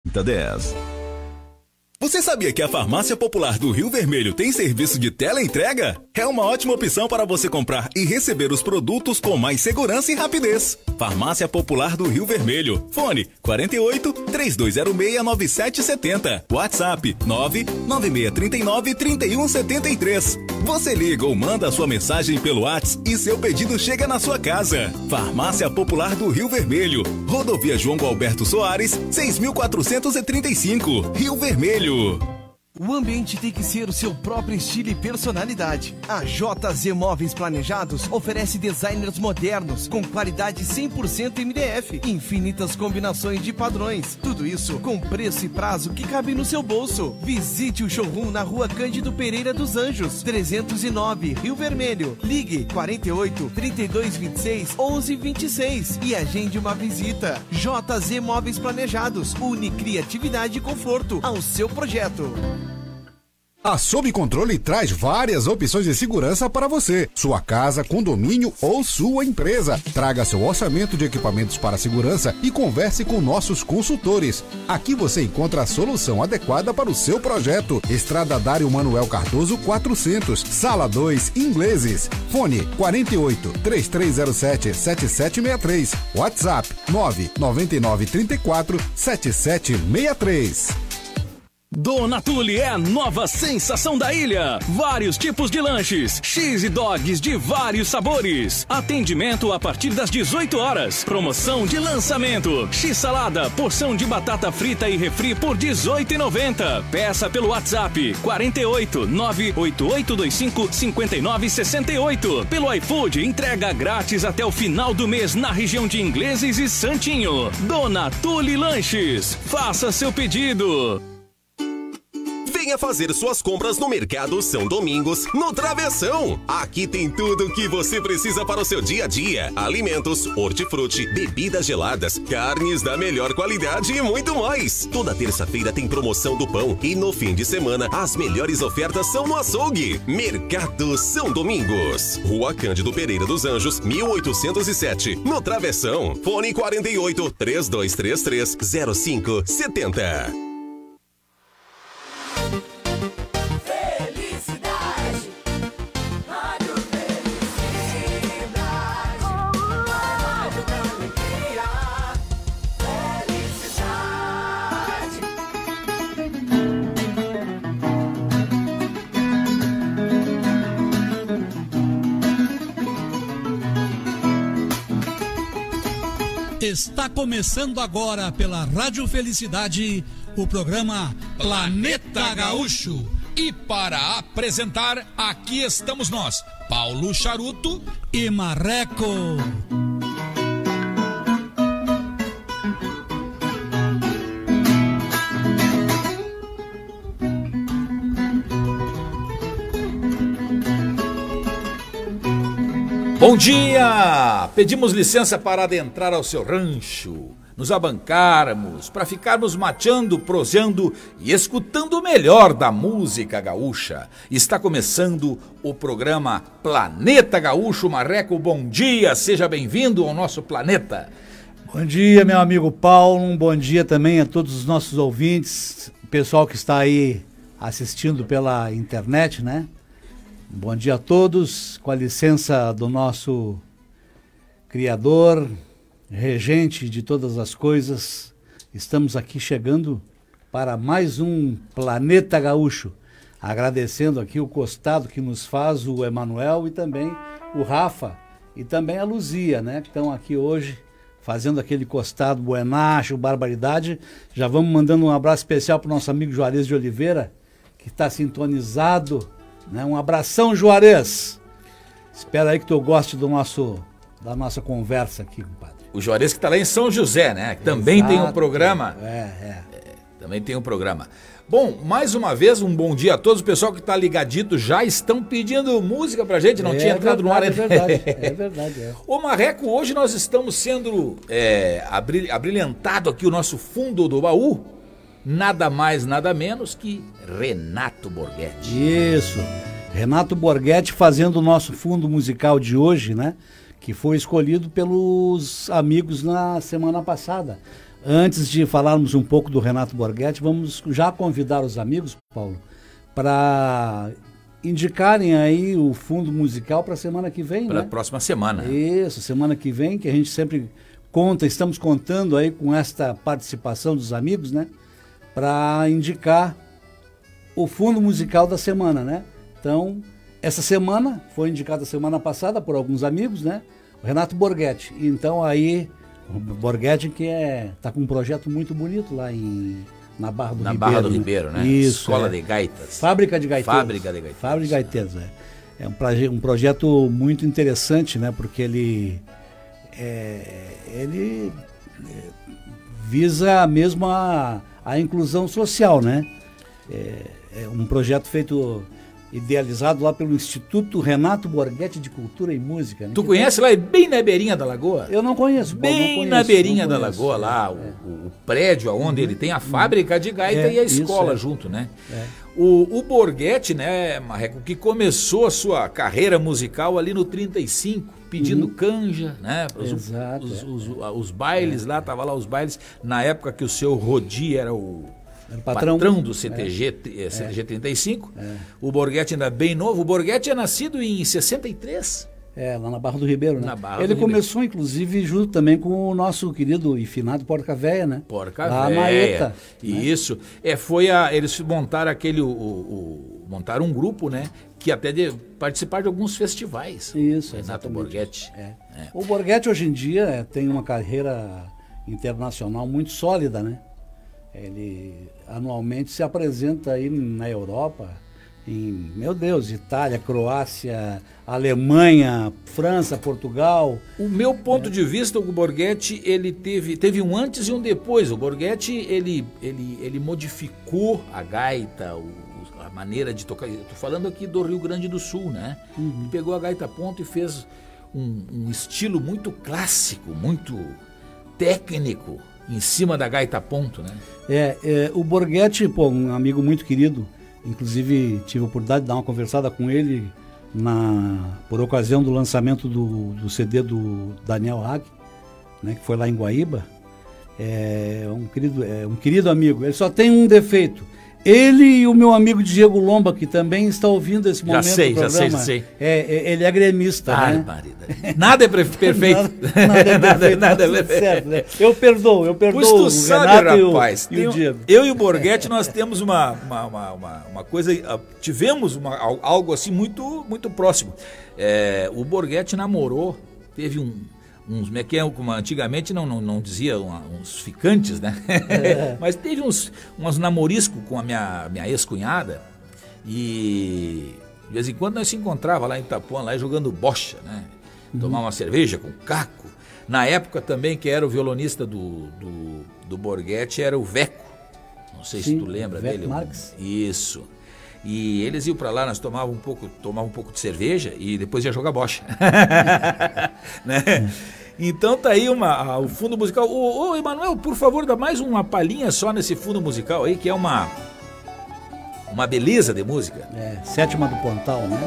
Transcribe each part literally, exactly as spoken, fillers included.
dez. Você sabia que a Farmácia Popular do Rio Vermelho tem serviço de teleentrega? É uma ótima opção para você comprar e receber os produtos com mais segurança e rapidez. Farmácia Popular do Rio Vermelho. Fone quarenta e oito, três dois zero seis, nove sete sete zero. WhatsApp nove nove seis três nove, três um sete três. Você liga ou manda a sua mensagem pelo WhatsApp e seu pedido chega na sua casa. Farmácia Popular do Rio Vermelho. Rodovia João Alberto Soares, seis mil quatrocentos e trinta e cinco. Rio Vermelho. O ambiente tem que ser o seu próprio estilo e personalidade. A J Z Móveis Planejados oferece designers modernos com qualidade cem por cento M D F, infinitas combinações de padrões. Tudo isso com preço e prazo que cabe no seu bolso. Visite o showroom na Rua Cândido Pereira dos Anjos, trezentos e nove, Rio Vermelho. Ligue quarenta e oito, trinta e dois, vinte e seis, onze vinte e seis e agende uma visita. J Z Móveis Planejados, une criatividade e conforto ao seu projeto. A Sob Controle traz várias opções de segurança para você, sua casa, condomínio ou sua empresa. Traga seu orçamento de equipamentos para segurança e converse com nossos consultores. Aqui você encontra a solução adequada para o seu projeto. Estrada Dário Manuel Cardoso quatrocentos, Sala dois, Ingleses. Fone quarenta e oito, três três zero sete, sete sete seis três. WhatsApp nove nove nove, três quatro, sete sete seis três. Dona Tule é a nova sensação da ilha. Vários tipos de lanches, cheese dogs de vários sabores. Atendimento a partir das dezoito horas. Promoção de lançamento. X-salada, porção de batata frita e refri por dezoito reais e noventa centavos. Peça pelo WhatsApp quarenta e oito, nove oito oito dois cinco, cinco nove seis oito. Pelo iFood, entrega grátis até o final do mês na região de Ingleses e Santinho. Dona Tule Lanches. Faça seu pedido. Venha fazer suas compras no Mercado São Domingos, no Travessão. Aqui tem tudo o que você precisa para o seu dia a dia. Alimentos, hortifruti, bebidas geladas, carnes da melhor qualidade e muito mais. Toda terça-feira tem promoção do pão e no fim de semana as melhores ofertas são no açougue. Mercado São Domingos. Rua Cândido Pereira dos Anjos, mil oitocentos e sete, no Travessão. Fone quarenta e oito, três dois três três, zero cinco sete zero. Está começando agora pela Rádio Felicidade o programa Planeta Gaúcho. E para apresentar, aqui estamos nós, Paulo Charuto e Marreco. Bom dia! Pedimos licença para adentrar ao seu rancho, nos abancarmos, para ficarmos mateando, proseando e escutando o melhor da música gaúcha. Está começando o programa Planeta Gaúcho. Marreco, bom dia, seja bem-vindo ao nosso planeta. Bom dia, meu amigo Paulo, um bom dia também a todos os nossos ouvintes, o pessoal que está aí assistindo pela internet, né? Bom dia a todos, com a licença do nosso Criador, regente de todas as coisas, estamos aqui chegando para mais um Planeta Gaúcho, agradecendo aqui o costado que nos faz o Emanuel e também o Rafa e também a Luzia, né, que estão aqui hoje fazendo aquele costado buenacho, barbaridade. Já vamos mandando um abraço especial para o nosso amigo Juarez de Oliveira, que está sintonizado. Um abração, Juarez. Espero aí que tu goste do nosso, da nossa conversa aqui, compadre. O Juarez que está lá em São José, né? Que também Exato. Tem um programa. É, é. é, também tem um programa. Bom, mais uma vez, um bom dia a todos. O pessoal que está ligadito já estão pedindo música pra gente. Não é tinha entrado no ar. É verdade, é verdade. É. Ô Marreco, hoje nós estamos sendo é, abril, abrilhantado aqui o nosso fundo do baú. Nada mais, nada menos que Renato Borghetti. Isso, Renato Borghetti fazendo o nosso fundo musical de hoje, né? Que foi escolhido pelos amigos na semana passada. Antes de falarmos um pouco do Renato Borghetti, vamos já convidar os amigos, Paulo, para indicarem aí o fundo musical para a semana que vem, Para a né? próxima semana. Isso, semana que vem, que a gente sempre conta, estamos contando aí com esta participação dos amigos, né? Para indicar o fundo musical da semana, né? Então, essa semana, foi indicada semana passada por alguns amigos, né? O Renato Borghetti. Então aí, o Borghetti que é, tá com um projeto muito bonito lá em... Na Barra do Na Ribeiro. Barra do né? Ribeiro, né? Isso, Escola é. de Gaitas. Fábrica de Gaiteiros. Fábrica de Gaiteiros. Fábrica de Gaiteiros, é. É um, proje um projeto muito interessante, né? Porque ele, é, ele é, visa mesmo a, a inclusão social, né? É, é um projeto feito, idealizado lá pelo Instituto Renato Borghetti de Cultura e Música. Né? Tu conhece lá, bem na beirinha da lagoa? Eu não conheço. Paulo, Bem não conheço, na beirinha não da conheço, lagoa é, lá, é. o, o prédio onde ele tem a fábrica de gaita É, e a isso, escola é. junto, né? É. O, o Borghetti, né, Marreco, que começou a sua carreira musical ali no trinta e cinco, pedindo canja, né? Os, Exato, os, é, os, os bailes lá, tava lá os bailes, na época que o seu Rodi era o... Era o patrão, patrão. do C T G, é. C T G trinta e cinco, é. O Borghetti ainda bem novo. O Borghetti é nascido em sessenta e três. É, lá na Barra do Ribeiro, né? Na Barra Ele do começou, inclusive, junto também com o nosso querido e finado Porca Véia, né? Porca lá Véia. na ETA. Isso. Né? É, foi a, eles montaram aquele, o, o, montaram um grupo, né? Que até de participar de alguns festivais. Isso, Renato exatamente. Borghetti. É. É. O Borghetti, hoje em dia, é, tem uma carreira internacional muito sólida, né? Ele anualmente se apresenta aí na Europa, em, meu Deus, Itália, Croácia, Alemanha, França, Portugal. O meu ponto é. de vista, o Borghetti, ele teve, teve um antes e um depois. O Borghetti, ele, ele, ele modificou a gaita, o, a maneira de tocar. Estou falando aqui do Rio Grande do Sul, né? Uhum. Ele pegou a gaita ponto e fez um, um estilo muito clássico, muito técnico, em cima da gaita ponto, né? É, é, o Borghetti, pô, um amigo muito querido, inclusive tive a oportunidade de dar uma conversada com ele na, por ocasião do lançamento do, do C D do Daniel Hack, né, que foi lá em Guaíba. É um querido, é um querido amigo. Ele só tem um defeito. Ele e o meu amigo Diego Lomba, que também está ouvindo esse momento já sei, do programa. Já sei, já sei. É, é, ele é gremista, ah, né? Marida. Nada é perfeito. nada, nada é perfeito. nada, nada é perfeito. Certo, né? Eu perdoo, eu perdoo pois tu o sabe, Renato rapaz, e o, e o Diego. Eu e o Borghetti, nós temos uma, uma, uma, uma, uma coisa, tivemos uma, algo assim muito, muito próximo. É, o Borghetti namorou, teve um... uns, que é, como antigamente não, não, não dizia uma, uns ficantes, né? É. Mas teve uns, uns namoriscos com a minha, minha ex-cunhada e de vez em quando nós se encontrava lá em Itapuã, lá jogando bocha, né? Uhum. Tomar uma cerveja com caco. Na época também, que era o violonista do, do, do Borghetti, era o Veco. Não sei Sim, se tu lembra Veco dele. Marques. Isso. E eles iam para lá, nós tomávamos um pouco, tomávamos um pouco de cerveja e depois ia jogar bocha. Né? Então tá aí uma, a, o fundo musical. Ô, ô Emanuel, por favor, dá mais uma palhinha só nesse fundo musical aí, que é uma, uma beleza de música. É, Sétima do Pontal, né?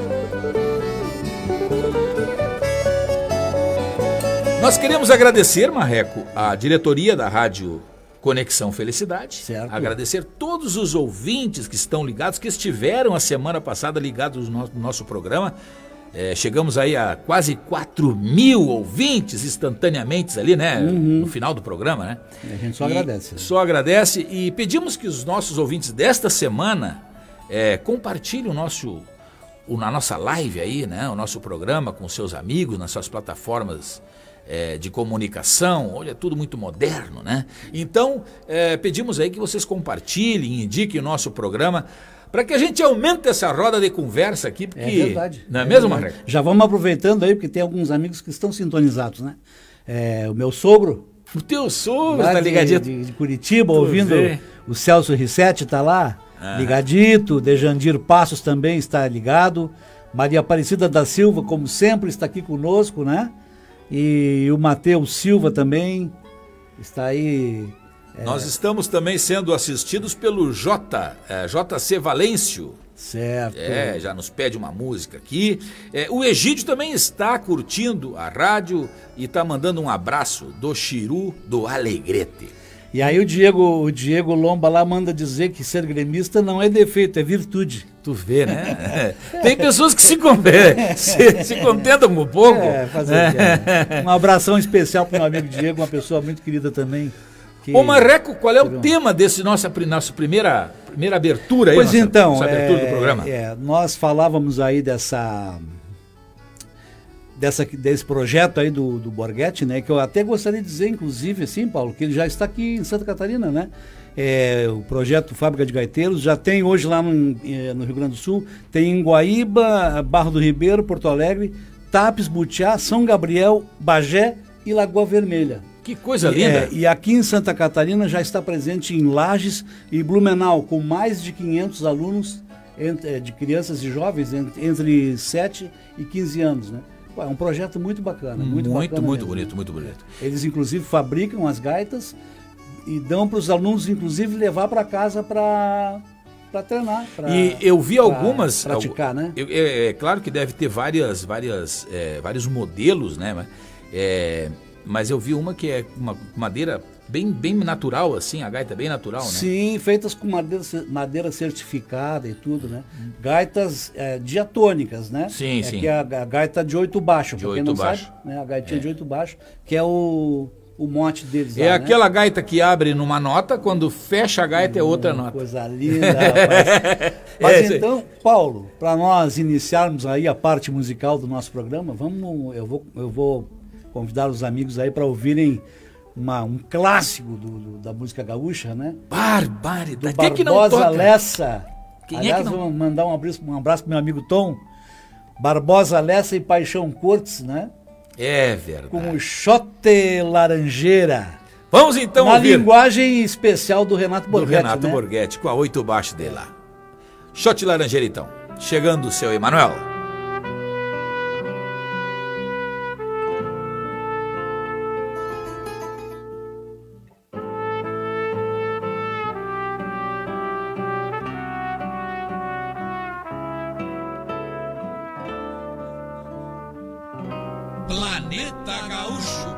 Nós queremos agradecer, Marreco, a diretoria da Rádio Conexão Felicidade. Certo. Agradecer todos os ouvintes que estão ligados, que estiveram a semana passada ligados no nosso, no nosso programa. É, chegamos aí a quase quatro mil ouvintes instantaneamente ali, né? Uhum. No final do programa, né? E a gente só e agradece. Só agradece e pedimos que os nossos ouvintes desta semana é, compartilhem o nosso, o, na nossa live aí, né? O nosso programa com seus amigos, nas suas plataformas É, de comunicação. Olha, é tudo muito moderno, né? Então, é, pedimos aí que vocês compartilhem, indiquem o nosso programa, para que a gente aumente essa roda de conversa aqui, porque... É verdade. Não é, é mesmo, verdade. Marreco? Já vamos aproveitando aí, porque tem alguns amigos que estão sintonizados, né? É, o meu sogro... O teu sogro tá ligadinho. De, de Curitiba, tu ouvindo vê. O Celso Rissetti tá lá, ah. ligadito, Dejandir Passos também está ligado, Maria Aparecida da Silva, como sempre, está aqui conosco, né? E o Matheus Silva também está aí. É... Nós estamos também sendo assistidos pelo J, é, J C Valêncio. Certo. É, já nos pede uma música aqui. É, o Egídio também está curtindo a rádio e está mandando um abraço do Chiru do Alegrete. E aí o Diego, o Diego Lomba lá manda dizer que ser gremista não é defeito, é virtude. Tu vê, né? Tem pessoas que se, se, se contentam com pouco. É, fazer é. Um abração especial para o meu amigo Diego, uma pessoa muito querida também. Que... Ô Marreco, qual é o tema desse nossa, nossa primeira, primeira abertura aí? Pois nossa, então, nossa abertura é, do programa. É, nós falávamos aí dessa, dessa desse projeto aí do, do Borghetti, né? Que eu até gostaria de dizer, inclusive, assim, Paulo, que ele já está aqui em Santa Catarina, né? É, o projeto Fábrica de Gaiteiros já tem hoje lá no, no Rio Grande do Sul, tem em Guaíba, Barra do Ribeiro, Porto Alegre, Tapes, Butiá, São Gabriel, Bagé e Lagoa Vermelha. Que coisa linda! É, e aqui em Santa Catarina já está presente em Lages e Blumenau, com mais de quinhentos alunos entre, de crianças e jovens entre, entre sete e quinze anos, né? É um projeto muito bacana. Muito, muito, bacana muito mesmo. bonito, muito bonito. Eles, inclusive, fabricam as gaitas e dão para os alunos, inclusive, levar para casa para para treinar. Pra, e eu vi algumas... praticar, né? Eu, é, é claro que deve ter várias, várias, é, vários modelos, né? Mas, é, mas eu vi uma que é uma madeira bem, bem natural, assim, a gaita é bem natural, né? Sim, feitas com madeira, madeira certificada e tudo, né? Gaitas é, diatônicas, né? Sim, é sim. Que é a, a gaita de oito baixo, de pra quem oito não baixo. sabe, né? A gaitinha é. de oito baixo, que é o, o mote deles É lá, aquela né? gaita que abre numa nota, quando fecha a gaita é outra hum, nota. Coisa linda, rapaz. Mas é, então, Paulo, para nós iniciarmos aí a parte musical do nosso programa, vamos, eu vou, eu vou convidar os amigos aí para ouvirem Uma, um clássico do, do, da música gaúcha, né? Barbaridade. Do Quem é que não Barbosa toca? Lessa. Quem Aliás, é que não... vou mandar um abraço, um abraço pro meu amigo Tom. Barbosa Lessa e Paixão Cortes, né? É verdade. Com o Xote Laranjeira. Vamos então Na ouvir. linguagem especial do Renato Do Borghetti, Renato né? Borghetti, com a oito baixo dele lá. Xote Laranjeira então. Chegando o seu Emanuel. Planeta Gaúcho.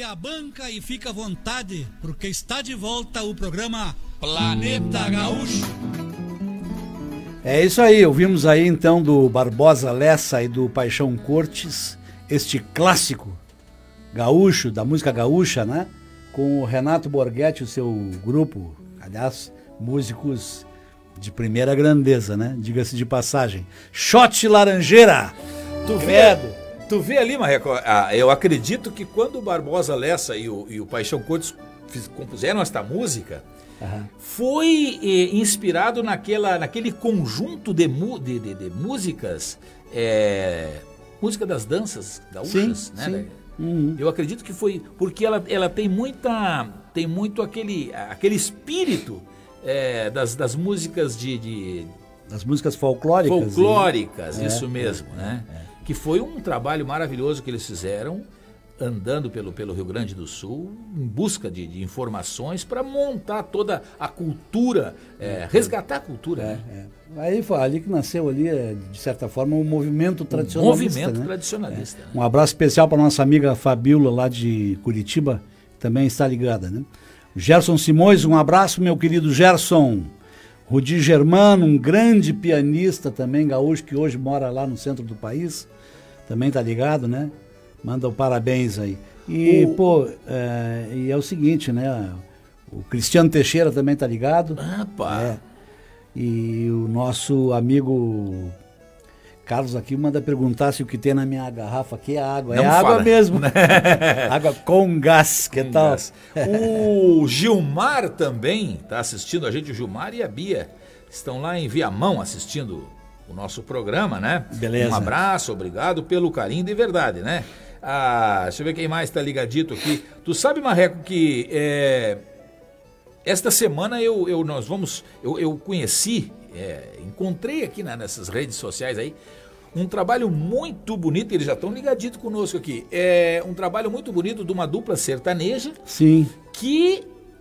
a banca e fica à vontade, porque está de volta o programa Planeta Gaúcho. É isso aí, ouvimos aí então do Barbosa Lessa e do Paixão Cortes, este clássico gaúcho, da música gaúcha, né? Com o Renato Borghetti, o seu grupo, aliás, músicos de primeira grandeza, né? Diga-se de passagem. Shot Laranjeira! Tu vê, tu vê ali, Marreco, ah, eu acredito que quando o Barbosa Lessa e o, e o Paixão Cortes fiz, compuseram esta música, uhum. foi eh, inspirado naquela, naquele conjunto de, mu, de, de, de músicas, é, música das danças gaúchas, sim, né? Sim. Uhum. Eu acredito que foi porque ela, ela tem muita, tem muito aquele, aquele espírito é, das, das músicas de, de das músicas folclóricas, folclóricas, e... isso é, mesmo, é, né? É. Que foi um trabalho maravilhoso que eles fizeram, andando pelo, pelo Rio Grande do Sul, em busca de, de informações para montar toda a cultura, é, resgatar a cultura. É, né? é. Aí foi ali que nasceu ali, de certa forma, o um movimento tradicionalista. Um movimento né? tradicionalista. É. Né? Um abraço especial para nossa amiga Fabíola, lá de Curitiba, que também está ligada. Né? Gerson Simões, um abraço, meu querido Gerson. Rudi Germano, um grande pianista também, gaúcho, que hoje mora lá no centro do país, também está ligado, né? Manda um parabéns aí. E, o... pô, é, e é o seguinte, né? O Cristiano Teixeira também está ligado. Ah, pá. É. E o nosso amigo Carlos aqui manda perguntar se o que tem na minha garrafa aqui é água. Não é fala. Água mesmo. Água com gás, que com tal? Gás. O Gilmar também está assistindo a gente, o Gilmar e a Bia estão lá em Viamão assistindo o nosso programa, né? Beleza. Um abraço, obrigado pelo carinho de verdade, né? Ah, deixa eu ver quem mais está ligadito aqui. Tu sabe, Marreco, que é, esta semana eu, eu, nós vamos, eu, eu conheci, é, encontrei aqui né, nessas redes sociais aí, um trabalho muito bonito, eles já estão ligaditos conosco aqui, é um trabalho muito bonito de uma dupla sertaneja. Sim. Que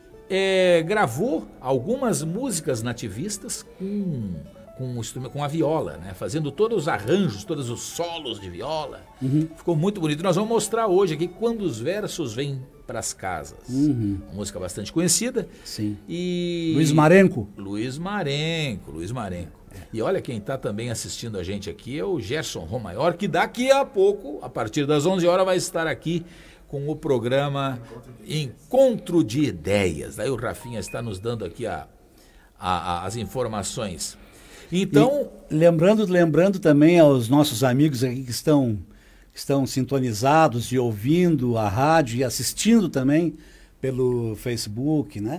é, gravou algumas músicas nativistas com... Com, o com a viola, né? Fazendo todos os arranjos, todos os solos de viola. Uhum. Ficou muito bonito. Nós vamos mostrar hoje aqui Quando os Versos Vêm Pras Casas. Uhum. Uma música bastante conhecida. Sim. E... Luiz Marenco. Luiz Marenco, Luiz Marenco. É. E olha quem está também assistindo a gente aqui é o Gerson Romaior, que daqui a pouco, a partir das onze horas, vai estar aqui com o programa Encontro de Ideias. Daí o Rafinha está nos dando aqui a, a, a, as informações. Então, e lembrando, lembrando também aos nossos amigos aqui que estão, que estão sintonizados e ouvindo a rádio e assistindo também pelo Facebook, né?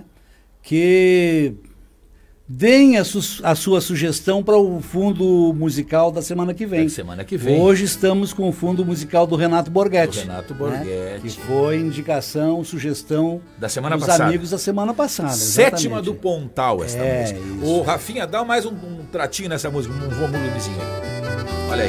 Que deem a, su a sua sugestão para o fundo musical da semana que vem. Da semana que vem. Hoje estamos com o fundo musical do Renato Borghetti. Do Renato Borghetti. Né? Que foi indicação, sugestão da semana dos passada. amigos da semana passada. Sétima exatamente. do Pontal esta é, música. Isso. Ô, Rafinha, dá mais um, um tratinho nessa música, um volumezinho aí. Olha aí.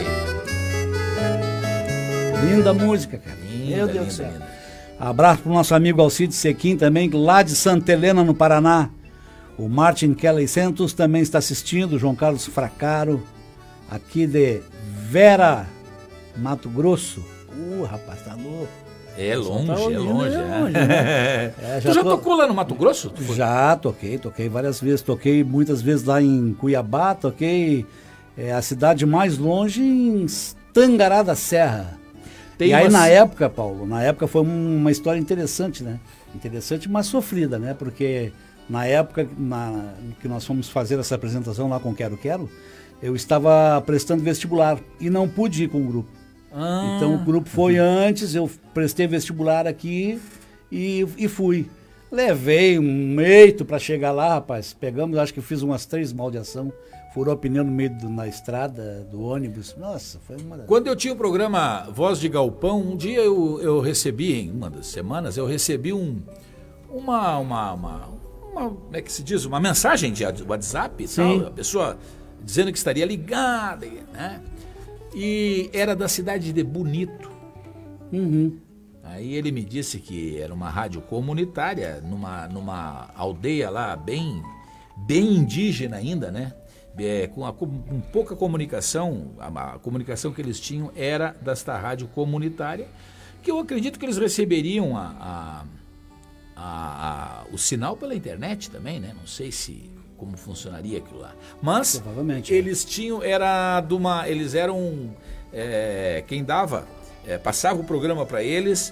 Linda música, cara. Linda, Meu Deus linda, do céu. linda. Abraço pro nosso amigo Alcide Sequim também, lá de Santa Helena, no Paraná. O Martin Kelly Santos também está assistindo, o João Carlos Fracaro, aqui de Vera, Mato Grosso. Uh, rapaz, tá louco. É longe, tá é longe. É é. longe né? é, já tu já tô... tocou lá no Mato Grosso? Já toquei, toquei várias vezes. Toquei muitas vezes lá em Cuiabá, toquei é, a cidade mais longe em Tangará da Serra. Tem e aí umas... na época, Paulo, na época foi uma história interessante, né? Interessante, mas sofrida, né? Porque... Na época na, que nós fomos fazer essa apresentação lá com Quero Quero, eu estava prestando vestibular e não pude ir com o grupo. Ah, então o grupo foi antes, eu prestei vestibular aqui e, e fui. Levei um eito para chegar lá, rapaz. Pegamos, acho que fiz umas três mal de ação. Furou pneu no meio do, na estrada do ônibus. Nossa, foi uma... Quando eu tinha o programa Voz de Galpão, um dia eu, eu recebi, em uma das semanas, eu recebi um, uma... uma, uma Uma, como é que se diz? Uma mensagem de WhatsApp e tal, a pessoa dizendo que estaria ligada, né? E era da cidade de Bonito. Uhum. Aí ele me disse que era uma rádio comunitária, numa, numa aldeia lá bem, bem indígena ainda, né? É, com, a, com pouca comunicação, a, a comunicação que eles tinham era desta rádio comunitária, que eu acredito que eles receberiam a, a, a, a, o sinal pela internet também, né? Não sei se como funcionaria aquilo lá. Mas eles tinham, era de uma, eles eram, é, quem dava, é, passava o programa para eles,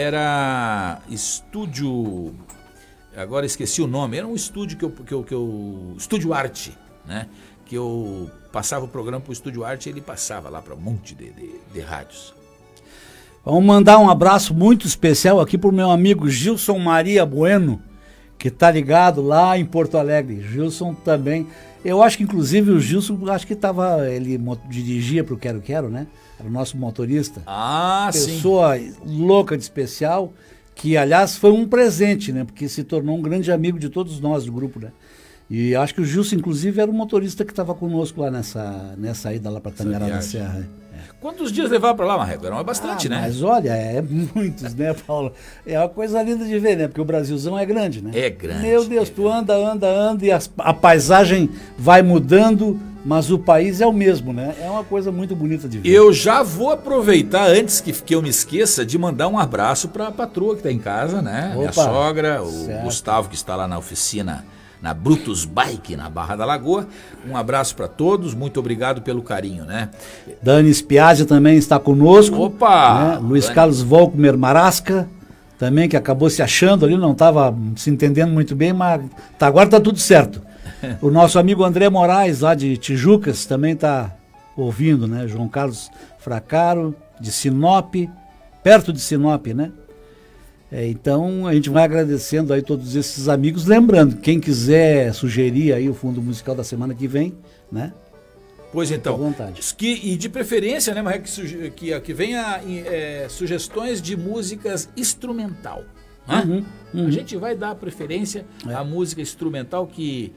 era Estúdio, agora esqueci o nome, era um estúdio que eu, que eu, que eu Estúdio Arte, né? Que eu passava o programa para o Estúdio Arte e ele passava lá para um monte de, de, de rádios. Vamos mandar um abraço muito especial aqui para o meu amigo Gilson Maria Bueno, que tá ligado lá em Porto Alegre. Gilson também, eu acho que inclusive o Gilson, acho que tava, ele dirigia para o Quero Quero, né? Era o nosso motorista. Ah, sim. Pessoa louca de especial, que aliás foi um presente, né? Porque se tornou um grande amigo de todos nós do grupo, né? E acho que o Gilson, inclusive, era o motorista que estava conosco lá nessa, nessa ida lá para Tangará da Serra. É. Quantos dias levar para lá, Marreco? Era bastante, ah, né? Mas olha, é muitos, né, Paulo? É uma coisa linda de ver, né? Porque o Brasilzão é grande, né? É grande. Meu Deus, é tu grande. anda, anda, anda e as, a paisagem vai mudando, mas o país é o mesmo, né? É uma coisa muito bonita de ver. Eu já vou aproveitar, antes que, que eu me esqueça, de mandar um abraço para a patroa que está em casa, né? Opa, minha sogra, o certo. Gustavo, que está lá na oficina, na Brutus Bike, na Barra da Lagoa. Um abraço para todos, muito obrigado pelo carinho, né? Dani Spiazzi também está conosco. Opa! Né? Luiz Dani. Carlos Volkmer Marasca, também, que acabou se achando ali, não estava se entendendo muito bem, mas tá, agora está tudo certo. O nosso amigo André Moraes, lá de Tijucas, também está ouvindo, né? João Carlos Fracaro, de Sinop, perto de Sinop, né? É, então a gente vai agradecendo aí todos esses amigos, lembrando, quem quiser sugerir aí o fundo musical da semana que vem, né? Pois então, à vontade. Que, e de preferência, né, Marreco, que, que, que venha é, sugestões de músicas instrumental. Né? Uhum, uhum. A gente vai dar preferência é. à música instrumental, que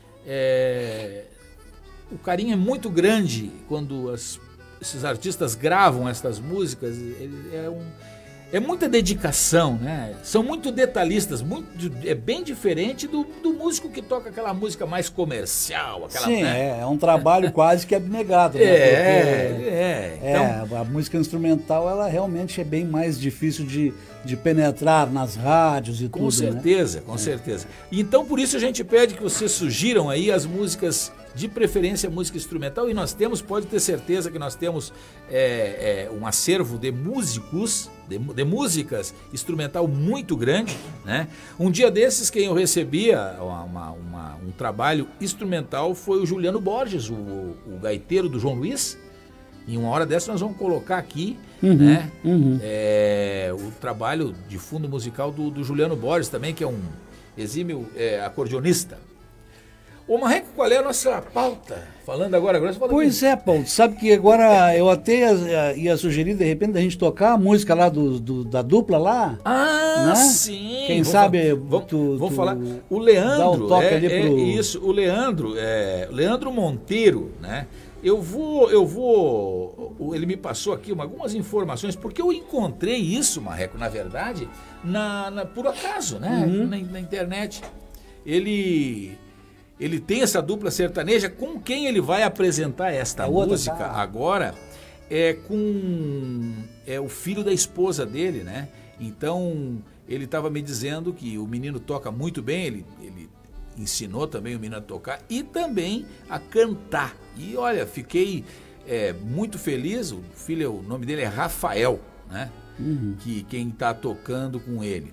é, o carinho é muito grande quando as, esses artistas gravam essas músicas. É um... É muita dedicação, né? São muito detalhistas, muito, é bem diferente do, do músico que toca aquela música mais comercial. Aquela, Sim, né? é, é um trabalho quase que abnegado. Né? É, Porque, é. Então, é, a música instrumental, ela realmente é bem mais difícil de, de penetrar nas rádios e com tudo, certeza, né? com é. certeza. Então, por isso a gente pede que vocês sugiram aí as músicas, de preferência música instrumental, e nós temos, pode ter certeza que nós temos é, é, um acervo de músicos, de, de músicas instrumental muito grande, né? Um dia desses, quem eu recebia uma, uma, um trabalho instrumental foi o Juliano Borges, o, o gaiteiro do João Luiz. Em uma hora dessa nós vamos colocar aqui, uhum, né, uhum. É, o trabalho de fundo musical do, do Juliano Borges também, que é um exímio é, acordeonista. Ô Marreco, qual é a nossa pauta? Falando agora, agora você fala Pois aqui. é, Paulo, sabe que agora eu até ia, ia sugerir de repente a gente tocar a música lá do, do da dupla lá. Ah, né? sim. Quem vamos sabe falar, vamos, tu, vamos tu falar. O Leandro, dá um toque é, ali é pro... isso, o Leandro, é, Leandro Monteiro, né? Eu vou, eu vou, ele me passou aqui uma, algumas informações, porque eu encontrei isso, Marreco, na verdade, na, na, por acaso, né? Uhum. Na, na internet. Ele, ele tem essa dupla sertaneja, com quem ele vai apresentar esta A outra música tá. agora, é com é, o filho da esposa dele, né? Então, ele estava me dizendo que o menino toca muito bem, ele, ele ensinou também o menino a tocar e também a cantar. E olha, fiquei é, muito feliz. O filho, o nome dele é Rafael, né? Uhum. Que quem está tocando com ele.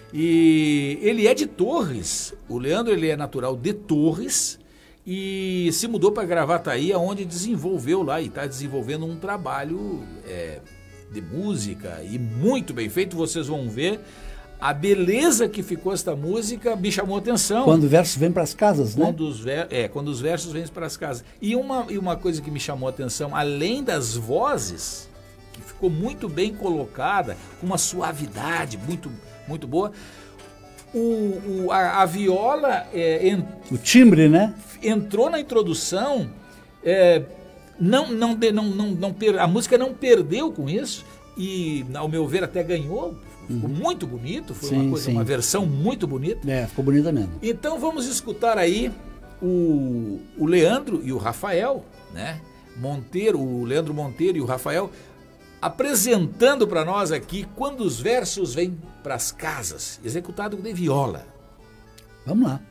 E ele é de Torres. O Leandro, ele é natural de Torres e se mudou para Gravataí, onde desenvolveu lá e está desenvolvendo um trabalho é, de música e muito bem feito. Vocês vão ver. A beleza que ficou esta música me chamou a atenção. Quando o verso vem para as casas, né? Quando os, ver, é, quando os versos vêm para as casas. E uma, e uma coisa que me chamou a atenção, além das vozes, que ficou muito bem colocada, com uma suavidade muito, muito boa, o, o, a, a viola... É, ent, o timbre, né? Entrou na introdução, é, não, não, não, não, não, a música não perdeu com isso, e, ao meu ver, até ganhou. Ficou uhum. muito bonito, foi sim, uma, coisa, uma versão muito bonita. É, ficou bonita mesmo. Então vamos escutar aí o, o Leandro e o Rafael, né? Monteiro, o Leandro Monteiro e o Rafael apresentando para nós aqui Quando os Versos Vêm pras Casas, executado de viola. Vamos lá.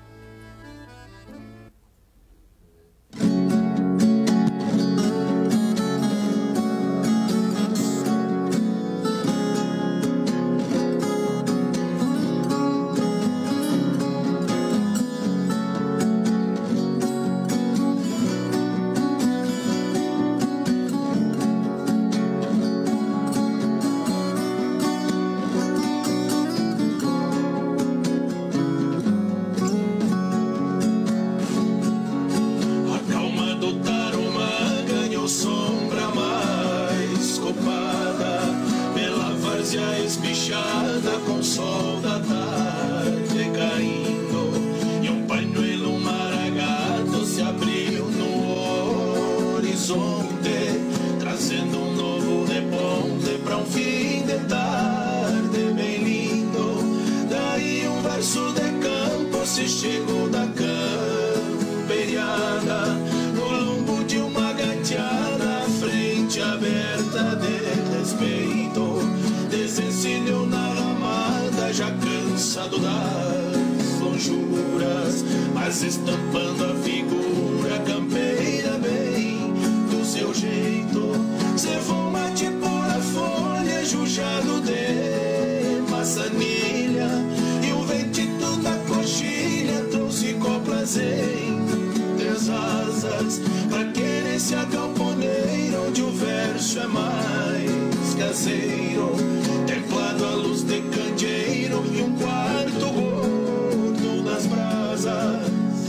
Estampando a figura campeira bem do seu jeito. Cevou mate por a folha, jujado de maçanilha, e o ventito da coxilha trouxe coplas em três asas, pra querer se agalponeiro, onde o verso é mais caseiro, templado à luz de candeeiro e um quarto gordo nas brasas.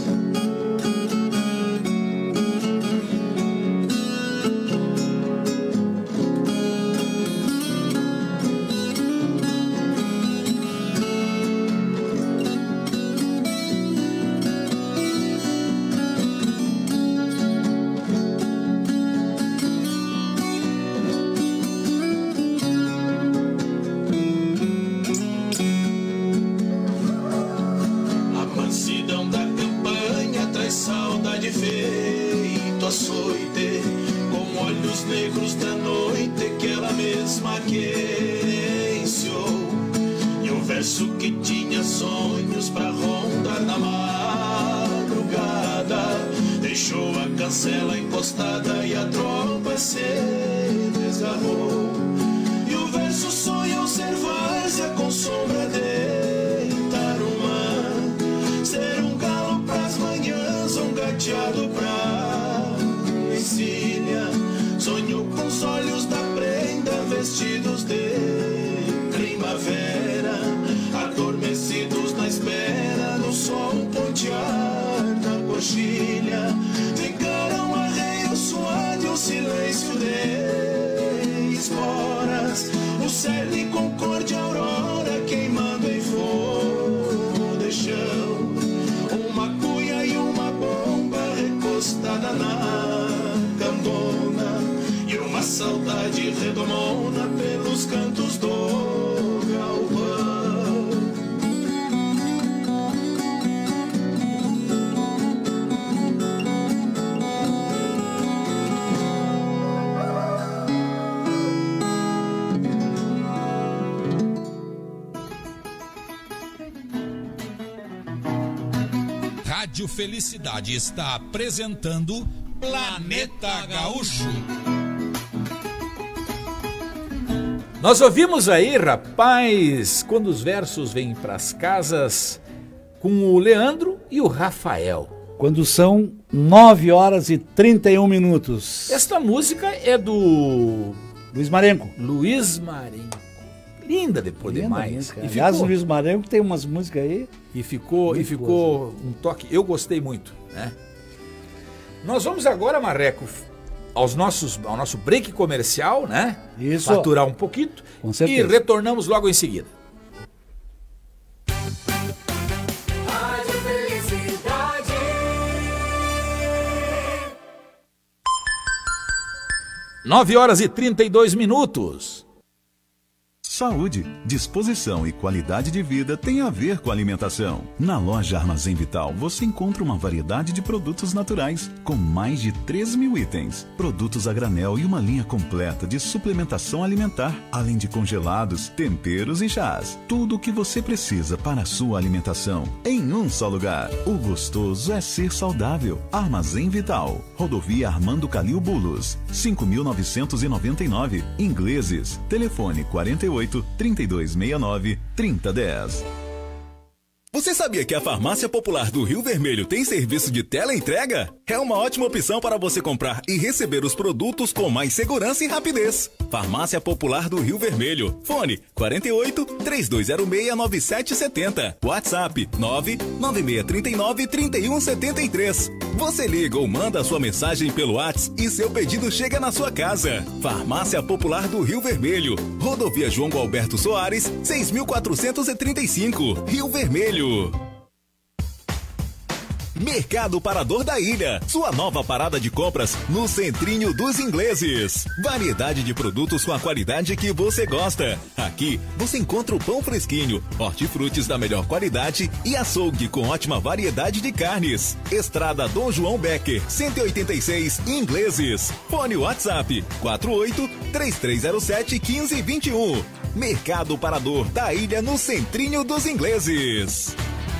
Negros da noite que ela mesma querenciou, e o verso que tinha sonhos pra rondar na madrugada deixou a cancela encostada e a tropa se desgarrou, e o verso sonhou ser várzea com sombra de tarumã, ser um galo pras manhãs, um gateado pra Sicília. Sonhou com os olhos da prenda vestidos de primavera, adormecidos na espera do sol pontear na coxilha. Ficaram arreio suado e o silêncio de esporas, o cerne concorde aurora queimando em fogo de chão, uma cuia e uma bomba recostada na cambona, uma saudade redomona pelos cantos do galpão. Rádio Felicidade está apresentando Planeta Gaúcho. Nós ouvimos aí, rapaz, Quando os Versos Vêm pras Casas, com o Leandro e o Rafael. Quando são nove horas e trinta e um minutos. Esta música é do Luiz Marenco. Luiz Marenco. Linda depois Linda demais. Música. E Aliás, ficou, o Luiz Marenco tem umas músicas aí. E ficou, e ficou um toque. Eu gostei muito, né? Nós vamos agora, Marreco, aos nossos, ao nosso break comercial, né? Isso. Faturar um pouquinho. Com certeza. E retornamos logo em seguida. Rádio Felicidade. nove horas e trinta e dois minutos. Saúde, disposição e qualidade de vida tem a ver com alimentação. Na loja Armazém Vital você encontra uma variedade de produtos naturais, com mais de três mil itens, produtos a granel e uma linha completa de suplementação alimentar, além de congelados, temperos e chás. Tudo o que você precisa para a sua alimentação em um só lugar. O gostoso é ser saudável. Armazém Vital, Rodovia Armando Calil Bulos, cinco mil novecentos e noventa e nove, Ingleses, telefone quarenta e oito, trinta e dois sessenta e nove, trinta dez. Você sabia que a Farmácia Popular do Rio Vermelho tem serviço de teleentrega? É uma ótima opção para você comprar e receber os produtos com mais segurança e rapidez. Farmácia Popular do Rio Vermelho. Fone quarenta e oito, três dois zero seis, nove sete sete zero. WhatsApp nove nove seis três nove, três um sete três. Você liga ou manda a sua mensagem pelo WhatsApp e seu pedido chega na sua casa. Farmácia Popular do Rio Vermelho. Rodovia João Alberto Soares, seis mil quatrocentos e trinta e cinco. Rio Vermelho. Mercado Parador da Ilha, sua nova parada de compras no Centrinho dos Ingleses. Variedade de produtos com a qualidade que você gosta. Aqui você encontra o pão fresquinho, hortifrutis da melhor qualidade e açougue com ótima variedade de carnes. Estrada Dom João Becker, cento e oitenta e seis, Ingleses. Fone WhatsApp quatro oito, três três zero sete, um cinco dois um. Mercado Parador da Ilha no Centrinho dos Ingleses.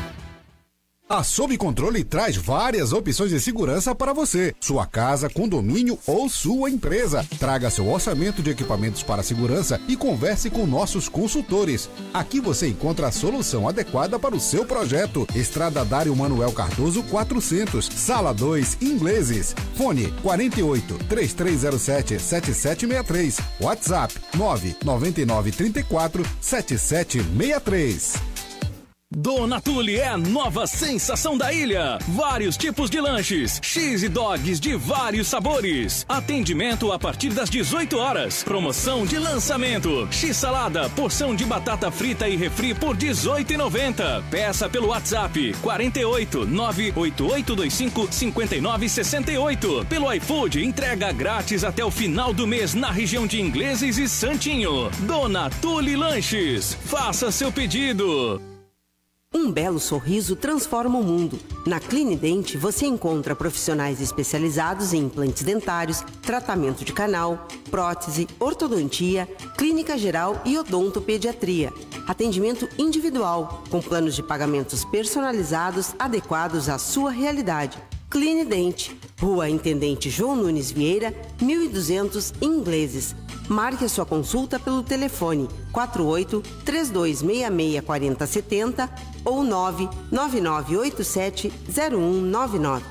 A Sob Controle traz várias opções de segurança para você, sua casa, condomínio ou sua empresa. Traga seu orçamento de equipamentos para segurança e converse com nossos consultores. Aqui você encontra a solução adequada para o seu projeto. Estrada Dário Manuel Cardoso quatrocentos, Sala dois, Ingleses. Fone quarenta e oito, três três zero sete, sete sete seis três. WhatsApp nove nove nove, três quatro, sete sete seis três. Donatuli é a nova sensação da ilha. Vários tipos de lanches, cheese dogs de vários sabores. Atendimento a partir das dezoito horas. Promoção de lançamento. X-salada, porção de batata frita e refri por dezoito reais e noventa centavos. Peça pelo WhatsApp quarenta e oito, nove oito oito dois cinco, cinco nove seis oito. Pelo iFood, entrega grátis até o final do mês na região de Ingleses e Santinho. Donatuli Lanches. Faça seu pedido. Um belo sorriso transforma o mundo. Na Clinidente você encontra profissionais especializados em implantes dentários, tratamento de canal, prótese, ortodontia, clínica geral e odontopediatria. Atendimento individual, com planos de pagamentos personalizados adequados à sua realidade. Clinidente, Rua Intendente João Nunes Vieira, mil e duzentos, Ingleses. Marque a sua consulta pelo telefone quatro oito, três dois seis seis, quatro zero sete zero ou nove nove nove oito sete, zero um nove nove.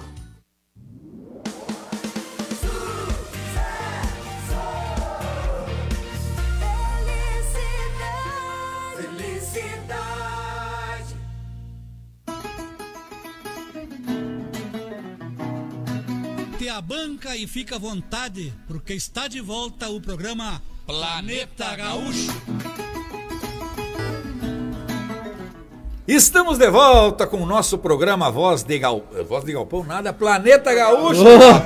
A banca e fica à vontade, porque está de volta o programa Planeta Gaúcho. Estamos de volta com o nosso programa Voz de Galpão. Voz de Galpão, nada, Planeta Gaúcho.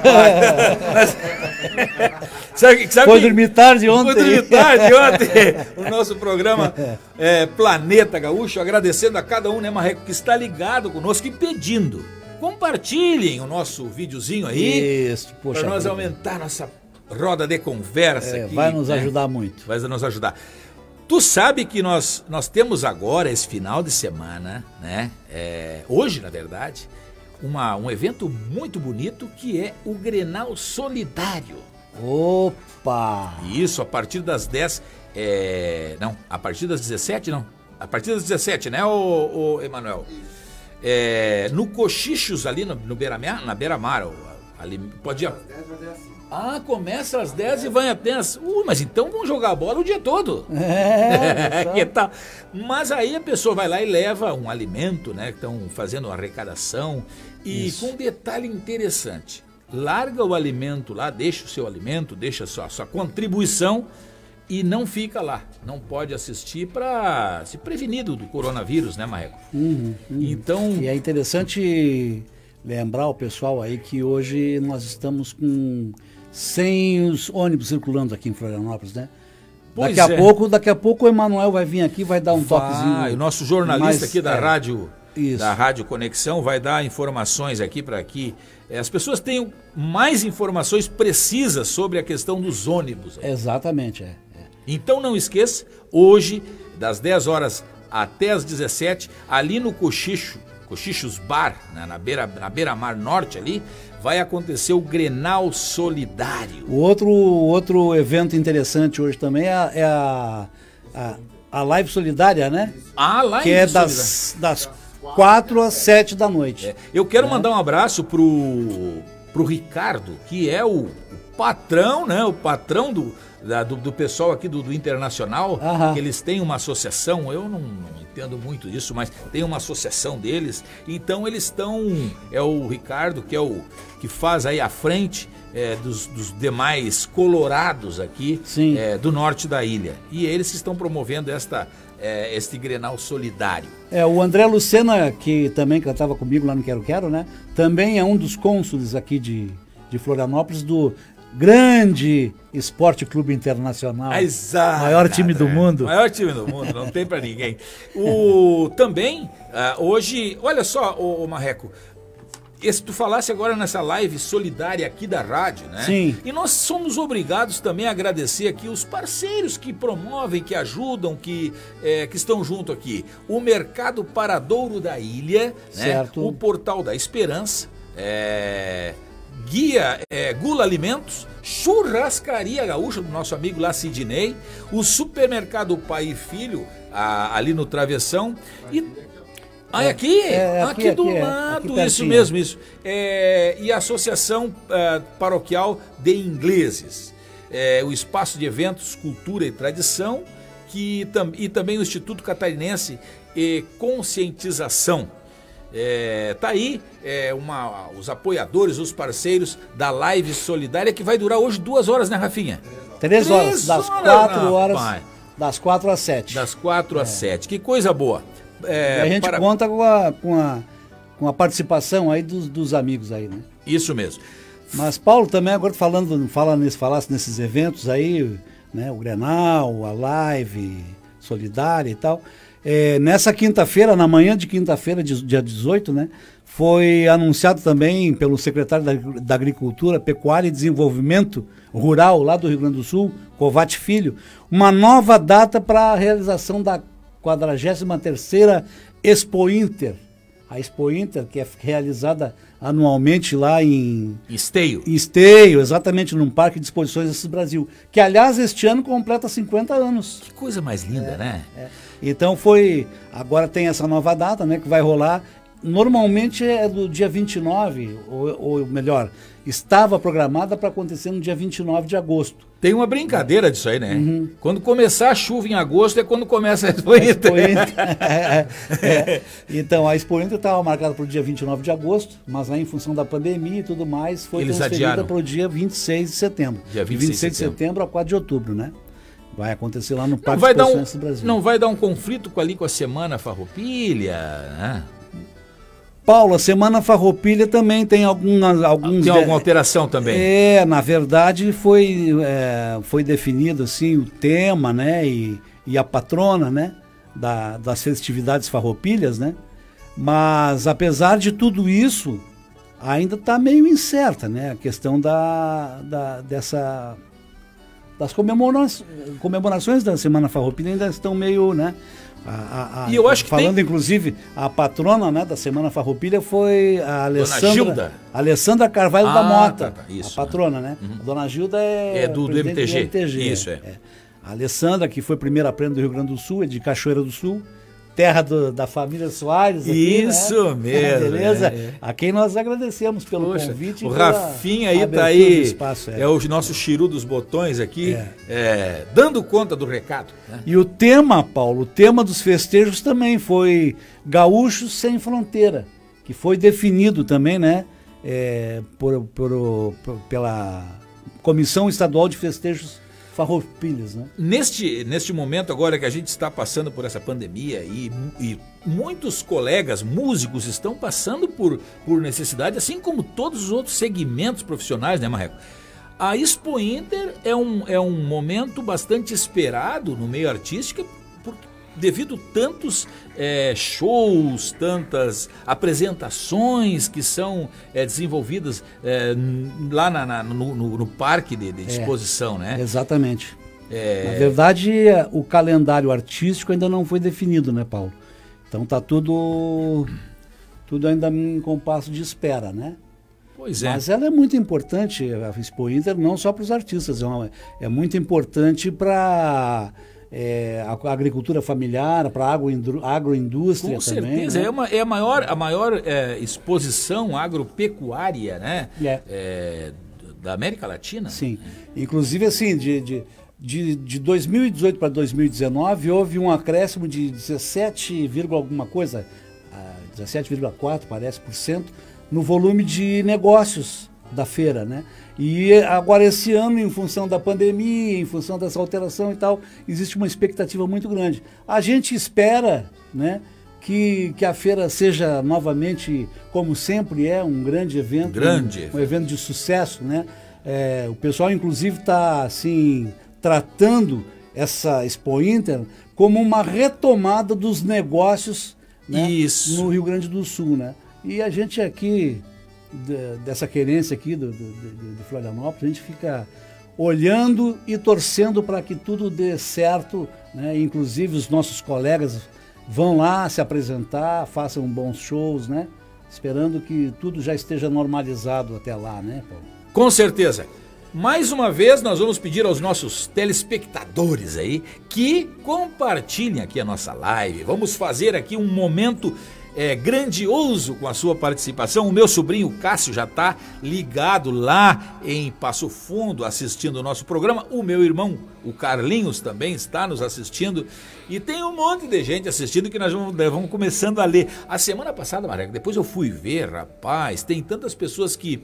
sabe, sabe, Foi dormir tarde ontem. Foi dormir tarde ontem. O nosso programa é Planeta Gaúcho, agradecendo a cada um, né, Marreco, que está ligado conosco e pedindo. Compartilhem o nosso videozinho aí. Isso, poxa. Para nós vida. aumentar nossa roda de conversa é, aqui. Vai nos né? ajudar muito. Vai nos ajudar. Tu sabe que nós, nós temos agora, esse final de semana, né? É, hoje, na verdade, uma, um evento muito bonito que é o Grenal Solidário. Opa! Isso, a partir das dez. É, não, a partir das dezessete, não. A partir das dezessete, né, ô, ô Emanuel? É, no Cochichos ali no, no Beira-Mar, na Beira-Mar, ali pode ir. Ah, começa às dez e vai até as... Uh, mas então vamos jogar bola o dia todo. É, que tal? Mas aí a pessoa vai lá e leva um alimento, né? Que estão fazendo uma arrecadação. E Isso. com um detalhe interessante, larga o alimento lá, deixa o seu alimento, deixa a sua, a sua contribuição e não fica lá. Não pode assistir para se prevenir do, do coronavírus, né, Marreco? Uhum, uhum. Então... E é interessante lembrar o pessoal aí que hoje nós estamos com cem ônibus circulando aqui em Florianópolis, né? Pois daqui a é. pouco, daqui a pouco o Emanuel vai vir aqui, vai dar um Vai, toquezinho. o nosso jornalista mais- aqui da é. rádio, Isso. da Rádio Conexão vai dar informações aqui para que eh, as pessoas tenham mais informações precisas sobre a questão dos ônibus. Exatamente, é. Então não esqueça, hoje, das dez horas até as dezessete, ali no Cochicho, Cochichos Bar, né, na beira, na beira-mar norte ali, vai acontecer o Grenal Solidário. O outro, outro evento interessante hoje também é a, é a, a, a live solidária, né? A live que é solidária. das, das quatro às sete da noite. É, eu quero mandar um abraço pro, pro Ricardo, que é o, o patrão, né? O patrão do, da- do, do pessoal aqui do, do Internacional, Aham. que eles têm uma associação, eu não, não entendo muito disso, mas tem uma associação deles, então eles estão, é o Ricardo que é o que faz aí a frente é, dos, dos demais colorados aqui é, do norte da ilha, e eles que estão promovendo esta, é, este Grenal Solidário. É, o André Lucena, que também cantava comigo lá no Quero Quero, né? Também é um dos cônsules aqui de, de Florianópolis, do grande Esporte Clube Internacional. Ah, exato, Maior time do é. mundo. Maior time do mundo, não tem pra ninguém. O, também, ah, hoje, olha só, ô, ô Marreco, esse, tu falasse agora nessa live solidária aqui da rádio, né? Sim. E nós somos obrigados também a agradecer aqui os parceiros que promovem, que ajudam, que, é, que estão junto aqui. O Mercado Paradouro da Ilha, né? Certo. O Portal da Esperança, é, Guia é, Gula Alimentos, Churrascaria Gaúcha, do nosso amigo lá Sidney, o Supermercado Pai e Filho, a, ali no Travessão, e... Ah, é aqui? É, aqui, aqui, do aqui, é, lado, aqui isso pertinho. mesmo, isso. É, e a Associação é, Paroquial de Ingleses, é, o Espaço de Eventos, Cultura e Tradição, que, tam, e também o Instituto Catarinense e Conscientização. É, tá aí é, uma, os apoiadores, os parceiros da live solidária que vai durar hoje duas horas, né, Rafinha? Três horas, das horas, quatro horas, rapaz. das quatro às sete. Das quatro às sete. Que coisa boa. É, E a gente para- conta com a, com, a, com a participação aí dos, dos amigos aí, né? Isso mesmo. Mas, Paulo, também agora falando, fala nesse, falasse nesses eventos aí, né? O Grenal, a live solidária e tal. É, nessa quinta-feira, na manhã de quinta-feira, de- dia dezoito, né? Foi anunciado também pelo secretário da, da Agricultura, Pecuária e Desenvolvimento Rural, lá do Rio Grande do Sul, Covate Filho, uma nova data para a realização da quadragésima terceira Expo Inter. A Expo Inter, que é realizada anualmente lá em Esteio. Esteio, exatamente, num Parque de Exposições desse Brasil. Que, aliás, este ano completa cinquenta anos. Que coisa mais linda, É, né? é. Então foi. Agora tem essa nova data, né? Que vai rolar. Normalmente é do dia vinte e nove, ou, ou melhor, estava programada para acontecer no dia vinte e nove de agosto. Tem uma brincadeira disso aí, né? Uhum. Quando começar a chuva em agosto é quando começa a Expo Inter. É, é. Então, a Expo Inter estava marcada para o dia vinte e nove de agosto, mas aí, em função da pandemia e tudo mais, foi Eles transferida adiaram. para o dia vinte e seis de setembro. Dia De vinte e seis de setembro a quatro de outubro, né? Vai acontecer lá no Não Parque vai, de dar um, Exposições do Brasil. não vai dar um conflito com, ali com a Semana Farroupilha, né? Paulo, a Semana Farroupilha também tem algumas, alguns... Tem alguma alteração também? É, na verdade foi, é, foi definido assim o tema, né, e, e a patrona, né, da, das festividades farroupilhas, né, mas apesar de tudo isso, ainda está meio incerta, né, a questão da, da, dessa, das comemora comemorações da Semana Farroupilha ainda estão meio, né, A, a, a, E eu acho que falando, tem- inclusive, a patrona, né, da Semana Farroupilha foi a Alessandra, Gilda. Alessandra Carvalho Ah, da Mota, tá, tá, isso, a patrona, né? A dona Gilda é, É do- do presidente M T G, M T G, isso, é. A Alessandra, que foi primeira prêmio do Rio Grande do Sul, é de Cachoeira do Sul, terra do- da família Soares. Aqui, Isso né? mesmo, Beleza? é, é. A quem nós agradecemos pelo Poxa, convite. e o pela Rafinha aí tá abertura aí, do espaço, é. o nosso chiru dos botões aqui, É. é, dando conta do recado. Né? E o tema, Paulo, o tema dos festejos também foi Gaúchos Sem Fronteira, que foi definido também, né, é, por, por- por- pela Comissão Estadual de Festejos Farroupilhas, né? Neste, neste momento agora que a gente está passando por essa pandemia e, e muitos colegas músicos estão passando por, por necessidade, assim como todos os outros segmentos profissionais, né, Marreco? A Expo Inter é um, é um momento bastante esperado no meio artístico, por, devido tantos é, shows, tantas apresentações que são é, desenvolvidas é, lá na, na, no, no, no parque de, de exposição, é, né? Exatamente. É... Na verdade, o calendário artístico ainda não foi definido, né, Paulo? Então tá tudo, tudo ainda em compasso de espera, né? Pois é. Mas ela é muito importante, a Expo Inter, não só para os artistas, é, uma, é muito importante para é, a, a agricultura familiar, para a agro, agroindústria Com também. Com certeza, né? é, uma, é a maior, a maior é, exposição agropecuária, né? É. É, da América Latina. Sim, inclusive assim, de... de De, de dois mil e dezoito para dois mil e dezenove houve um acréscimo de dezessete, alguma coisa, dezessete vírgula quatro parece por cento no volume de negócios da feira, né? E agora esse ano, em função da pandemia, em função dessa alteração e tal, existe uma expectativa muito grande. A gente espera, né, que, que a feira seja novamente, como sempre é, um grande evento, grande. Um, um evento de sucesso, né? É, o pessoal inclusive está assim tratando essa Expo Inter como uma retomada dos negócios, né, no Rio Grande do Sul, né? E a gente aqui, de, dessa querência aqui do, do, de, de Florianópolis, a gente fica olhando e torcendo para que tudo dê certo, né? Inclusive os nossos colegas vão lá se apresentar, façam bons shows, né? Esperando que tudo já esteja normalizado até lá, né, Paulo? Com certeza. Mais uma vez, nós vamos pedir aos nossos telespectadores aí que compartilhem aqui a nossa live. Vamos fazer aqui um momento é, grandioso com a sua participação. O meu sobrinho Cássio já está ligado lá em Passo Fundo assistindo o nosso programa. O meu irmão, o Carlinhos, também está nos assistindo. E tem um monte de gente assistindo que nós vamos, vamos começando a ler. A semana passada, Mareca, depois eu fui ver, rapaz, tem tantas pessoas que...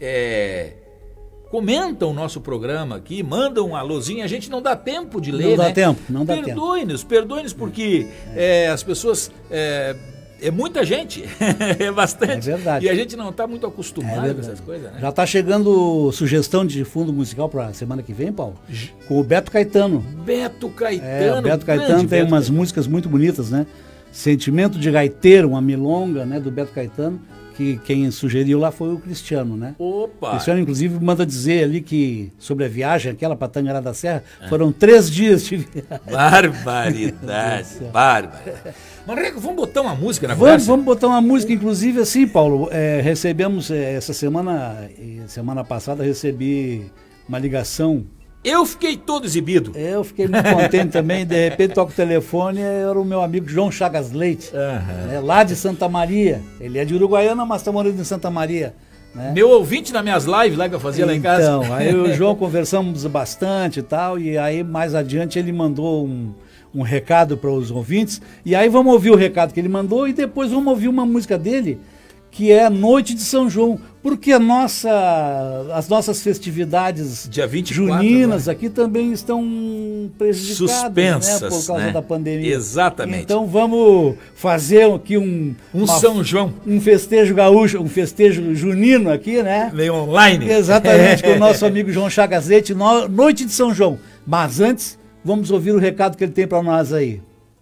É, comentam o nosso programa aqui, mandam um alôzinho, a gente não dá tempo de ler, Não dá né? tempo, não dá tempo. Perdoe-nos, perdoe-nos porque é. É, as pessoas... É, é muita gente, é bastante. É verdade. E a gente não está muito acostumado é com essas coisas, né? Já está chegando sugestão de fundo musical para a semana que vem, Paulo? Com o Beto Caetano. Beto Caetano. É, o Beto Caetano tem Beto umas Caetano. músicas muito bonitas, né? Sentimento de Gaiteiro, uma milonga, né, do Beto Caetano, que quem sugeriu lá foi o Cristiano, né? Opa! O Cristiano, inclusive, manda dizer ali que sobre a viagem, aquela para Tangará da Serra, é. foram três dias de viagem. Barbaridade, barbaridade. Mareco, vamos botar uma música na vamos, conversa? Vamos botar uma música, inclusive assim, Paulo, é, recebemos é, essa semana, semana passada recebi uma ligação. Eu fiquei todo exibido. Eu fiquei muito contente também, de repente toco o telefone, era o meu amigo João Chagas Leite, uhum. né, lá de Santa Maria. Ele é de Uruguaiana, mas está morando em Santa Maria. Né? Meu ouvinte nas minhas lives lá que eu fazia então, lá em casa. Então, aí o João conversamos bastante e tal, e aí mais adiante ele mandou um, um recado para os ouvintes, e aí vamos ouvir o recado que ele mandou e depois vamos ouvir uma música dele, que é Noite de São João, porque a nossa, as nossas festividades dia vinte e quatro, juninas né? aqui também estão prejudicadas, suspensas, né, por causa né? da pandemia. Exatamente. Então vamos fazer aqui um... Um uma, São João. Um festejo gaúcho, um festejo junino aqui, né? Meio online. Exatamente, com o nosso amigo João Chagas Leite, no, Noite de São João. Mas antes, vamos ouvir o recado que ele tem para nós aí.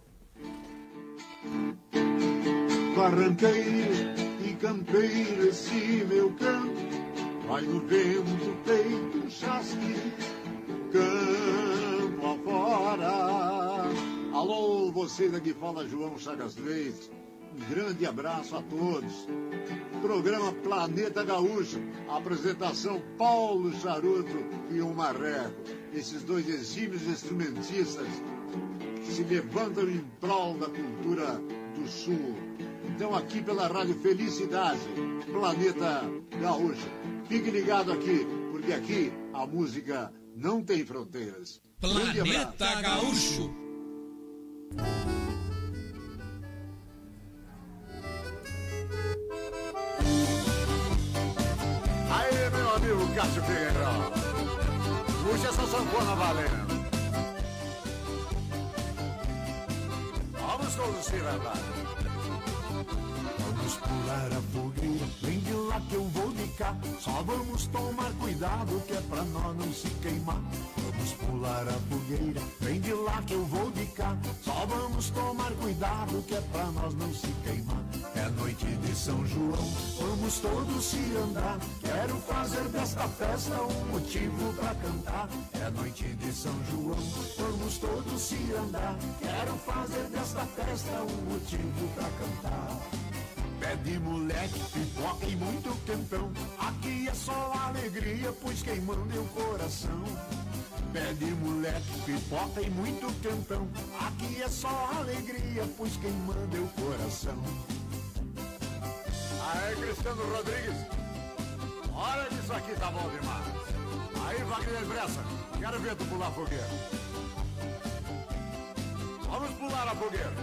Barranqueiro e campeiro, esse meu canto, vai no vento, peito, chasque, campo afora. Alô, você daqui fala João Chagas Leite, um grande abraço a todos. Programa Planeta Gaúcho, apresentação Paulo Charuto e o Marreco, esses dois exímios instrumentistas que se levantam em prol da cultura do Sul. Então aqui pela Rádio Felicidade, Planeta Gaúcho. Fique ligado aqui, porque aqui a música não tem fronteiras. Planeta Gaúcho. Aí, meu amigo Cássio Figueiró, puxa essa sanfona valendo. Vamos todos se andar. Vamos pular a fogueira, vem de lá que eu vou de cá. Só vamos tomar cuidado que é pra nós não se queimar. Vamos pular a fogueira, vem de lá que eu vou de cá. Só vamos tomar cuidado que é pra nós não se queimar. É noite de São João, vamos todos se andar. Quero fazer desta festa um motivo pra cantar. É noite de São João, vamos todos se andar. Quero fazer desta festa um motivo pra cantar. Pé de moleque, pipoca e muito quentão. Aqui é só alegria, pois quem manda é o coração. Pé de moleque, pipoca e muito quentão. Aqui é só alegria, pois quem manda é o coração. Aê, Cristiano Rodrigues, olha que isso aqui tá bom demais. Aí, Wagner Bressa, quero ver tu pular a fogueira. Vamos pular a fogueira.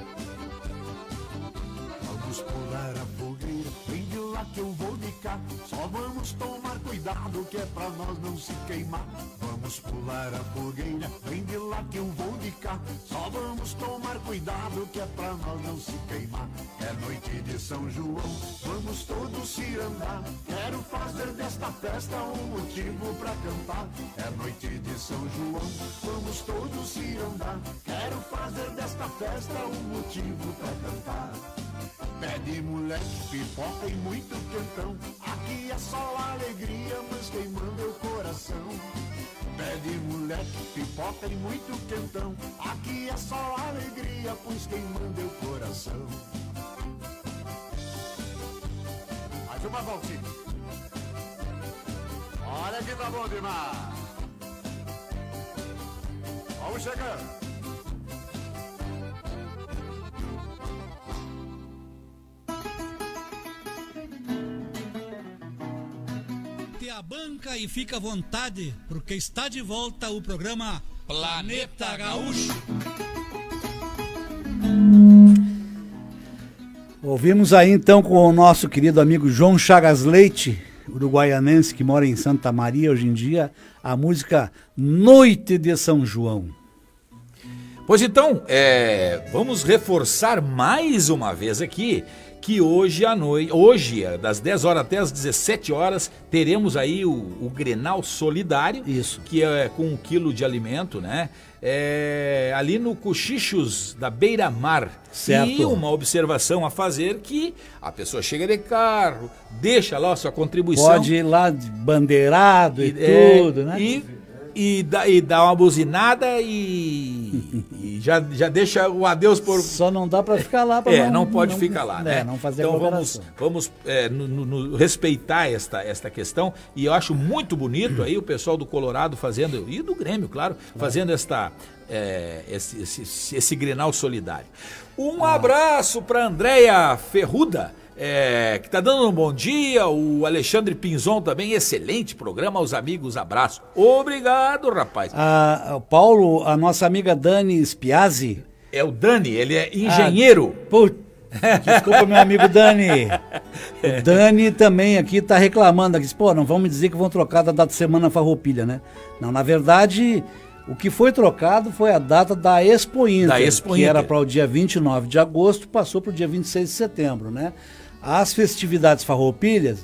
Vamos pular a fogueira, vem de lá que eu vou de cá. Só vamos tomar cuidado que é pra nós não se queimar. Vamos pular a fogueira, vem de lá que eu vou de cá. Só vamos tomar cuidado que é pra nós não se queimar. É noite de São João, vamos todos se andar. Quero fazer desta festa um motivo pra cantar. É noite de São João, vamos todos se andar. Quero fazer desta festa um motivo pra cantar. Pé de moleque, pipoca e muito quentão. Aqui é só alegria, mas quem manda é o coração. Pé de moleque, pipoca e muito quentão. Aqui é só alegria, pois quem manda é o coração. Mais uma voltinha. Olha que tá bom demais. Vamos chegando. A banca e fica à vontade, porque está de volta o programa Planeta Gaúcho. Ouvimos aí então com o nosso querido amigo João Chagas Leite, uruguaianense que mora em Santa Maria hoje em dia, a música Noite de São João. Pois então, é, vamos reforçar mais uma vez aqui que hoje à noite, hoje, das dez horas até as dezessete horas, teremos aí o, o Grenal Solidário. Isso. Que é com um quilo de alimento, né? É, ali no Cochichos da Beira Mar. Certo. E uma observação a fazer que a pessoa chega de carro, deixa lá a sua contribuição. Pode ir lá de bandeirado e, e tudo, é, né? E, e, dá, e dá uma buzinada e, e já, já deixa o adeus por... Só não dá para ficar lá. Pra é, não, não pode não, ficar lá, é, né? Não fazer então vamos, vamos é, no, no, no, respeitar esta, esta questão, e eu acho muito bonito aí o pessoal do Colorado fazendo, e do Grêmio, claro, claro. fazendo esta, é, esse, esse, esse Grenal Solidário. Um ah. abraço para Andréia Ferruda, É, que tá dando um bom dia, o Alexandre Pinzon também, excelente programa, aos amigos, abraço. Obrigado, rapaz. Ah, Paulo, a nossa amiga Dani Spiazzi. É o Dani, ele é engenheiro. Ah, put... Desculpa, meu amigo Dani. O Dani também aqui tá reclamando, aqui, pô, não vamos dizer que vão trocar da data de Semana Farroupilha, né? Não, na verdade, o que foi trocado foi a data da Expo Inter, da Expo que Inter. era para o dia vinte e nove de agosto, passou para o dia vinte e seis de setembro, né? As festividades farroupilhas,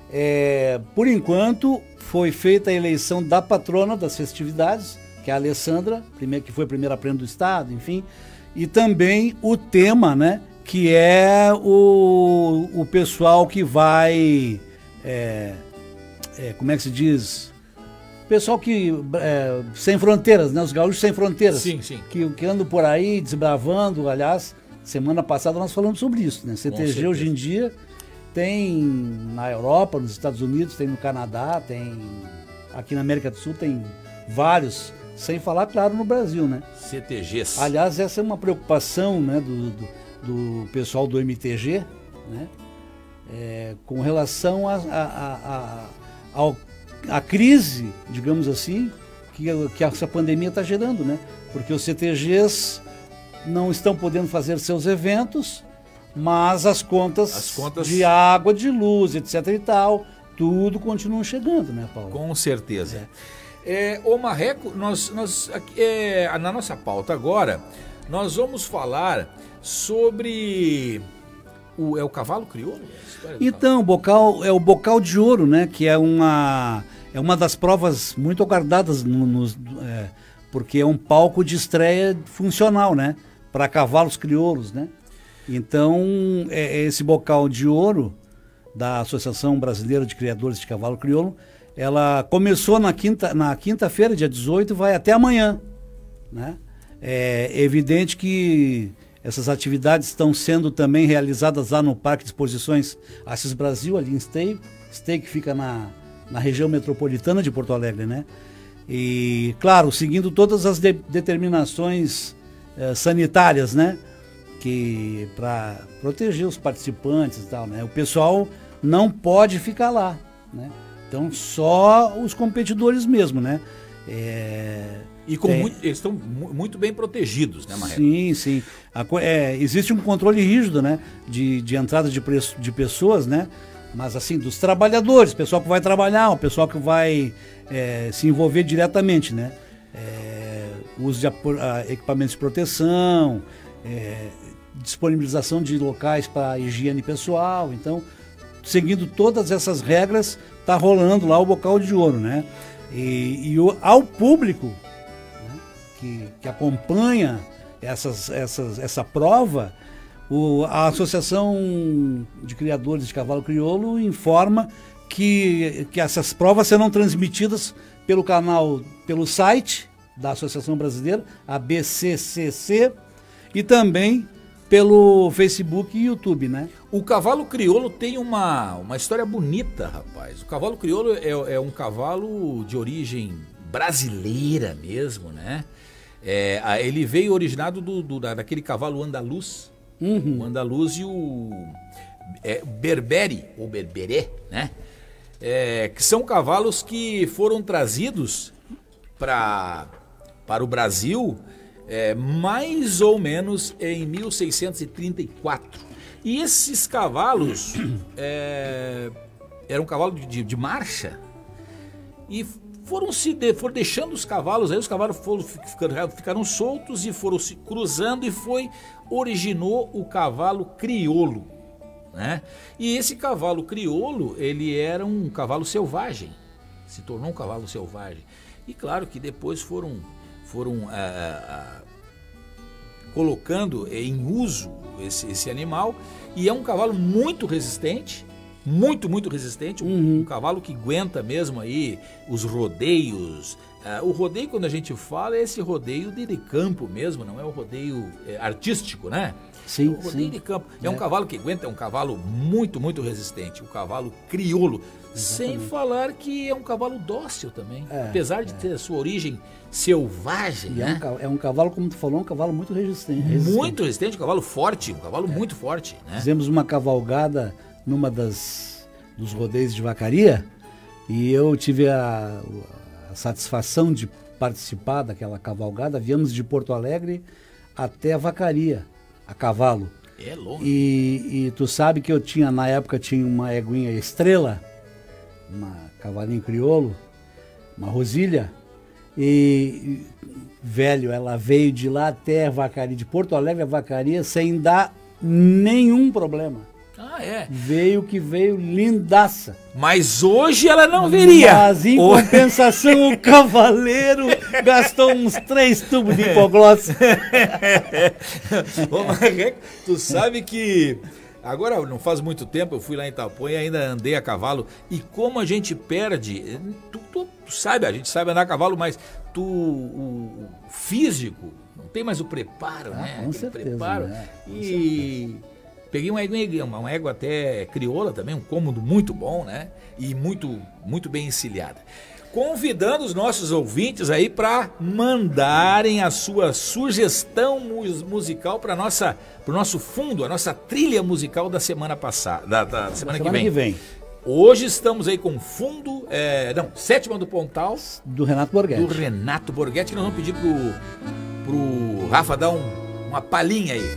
é, por enquanto, foi feita a eleição da patrona das festividades, que é a Alessandra, primeiro, que foi a primeira prenda do Estado, enfim, e também o tema, né, que é o, o pessoal que vai, é, é, como é que se diz, pessoal que, é, sem fronteiras, né, os gaúchos sem fronteiras, sim, sim. Que, que andam por aí desbravando, aliás... Semana passada nós falamos sobre isso, né? C T G hoje em dia tem na Europa, nos Estados Unidos, tem no Canadá, tem aqui na América do Sul, tem vários, sem falar, claro, no Brasil, né? C T Gs. Aliás, essa é uma preocupação, né, do, do, do pessoal do M T G, né? É, com relação a, a, a, a, a crise, digamos assim, que, que essa pandemia está gerando, né? Porque os C T Gs não estão podendo fazer seus eventos, mas as contas, as contas de água, de luz, etc e tal, tudo continuam chegando, né, Paulo? Com certeza. É. É, ô Marreco, nós, nós, é, na nossa pauta agora, nós vamos falar sobre o, é o cavalo crioulo? Então, o bocal, é o bocal de ouro, né? Que é uma, é uma das provas muito aguardadas, no, nos, é, porque é um palco de estreia funcional, né? Para cavalos crioulos, né? Então, é, esse bocal de ouro da Associação Brasileira de Criadores de Cavalo Crioulo, ela começou na quinta, na quinta-feira, dia dezoito, e vai até amanhã, né? É evidente que essas atividades estão sendo também realizadas lá no Parque de Exposições Assis Brasil, ali em Esteio. Esteio que fica na, na região metropolitana de Porto Alegre, né? E, claro, seguindo todas as de, determinações eh, sanitárias, né? Que para proteger os participantes e tal, né? O pessoal não pode ficar lá, né? Então, só os competidores mesmo, né? É... E com muito, eles estão muito bem protegidos, né, Marreco? Sim, sim. A, é, existe um controle rígido, né, de, de entrada de, preço, de pessoas, né, mas assim, dos trabalhadores, pessoal que vai trabalhar, o pessoal que vai é, se envolver diretamente, né, é, uso de a, equipamentos de proteção, é, disponibilização de locais para higiene pessoal. Então, seguindo todas essas regras, está rolando lá o bocal de ouro, né, e, e o, ao público Que, que acompanha essas, essas, essa prova, o, a Associação de Criadores de Cavalo Crioulo informa que, que essas provas serão transmitidas pelo canal, pelo site da Associação Brasileira, a B C C C, e também pelo Facebook e YouTube, né? O cavalo crioulo tem uma, uma história bonita, rapaz. O cavalo crioulo é, é um cavalo de origem brasileira mesmo, né? É, ele veio originado do, do, daquele cavalo andaluz, uhum. o andaluz e o é, berbere, ou berberé, né? É, que são cavalos que foram trazidos pra, para o Brasil é, mais ou menos em mil seiscentos e trinta e quatro. E esses cavalos é, eram cavalos de, de marcha e foram se de, foram deixando os cavalos, aí os cavalos foram, ficaram, ficaram soltos e foram se cruzando e foi, originou o cavalo crioulo, né? E esse cavalo crioulo, ele era um cavalo selvagem, se tornou um cavalo selvagem. E claro que depois foram, foram ah, ah, colocando em uso esse, esse animal, e é um cavalo muito resistente, muito, muito resistente, um, uhum. um cavalo que aguenta mesmo aí os rodeios. Uh, o rodeio, quando a gente fala, é esse rodeio de, de campo mesmo, não é o rodeio é, artístico, né? Sim, é o rodeio sim. de campo. É, é um cavalo que aguenta, é um cavalo muito, muito resistente, um cavalo crioulo. Exatamente. Sem falar que é um cavalo dócil também, é, apesar de é. ter a sua origem selvagem, e né? É um, é um cavalo, como tu falou, um cavalo muito resistente. resistente. Muito resistente, um cavalo forte, um cavalo é. muito forte, né? Fizemos uma cavalgada numa das dos rodeios de Vacaria, e eu tive a, a satisfação de participar daquela cavalgada. Viemos de Porto Alegre até Vacaria, a cavalo. É longe. E, e tu sabe que eu tinha, na época, tinha uma eguinha Estrela, uma cavalinho crioulo, uma Rosilha, e, velho, ela veio de lá até Vacaria, de Porto Alegre a Vacaria, sem dar nenhum problema. Ah, é? Veio que veio lindaça. Mas hoje ela não viria. Mas em oh. compensação o cavaleiro gastou uns três tubos de hipoglossa. Ô, Marreco, tu sabe que agora não faz muito tempo eu fui lá em Itapuã e ainda andei a cavalo, e como a gente perde, tu, tu, tu sabe, a gente sabe andar a cavalo, mas tu, o, o físico não tem mais o preparo, ah, né? Com certeza, preparo. Né? Com e certeza. Peguei uma égua, uma égua até crioula também, um cômodo muito bom, né? E muito, muito bem encilhada. Convidando os nossos ouvintes aí para mandarem a sua sugestão musical para nossa, para o nosso fundo, a nossa trilha musical da semana passada, da, da semana, da que, semana vem. que vem. Hoje estamos aí com fundo, é, não, Sétima do Pontal. Do Renato Borghetti. Do Renato Borghetti, que nós vamos pedir pro, pro Rafa dar um, uma palhinha aí.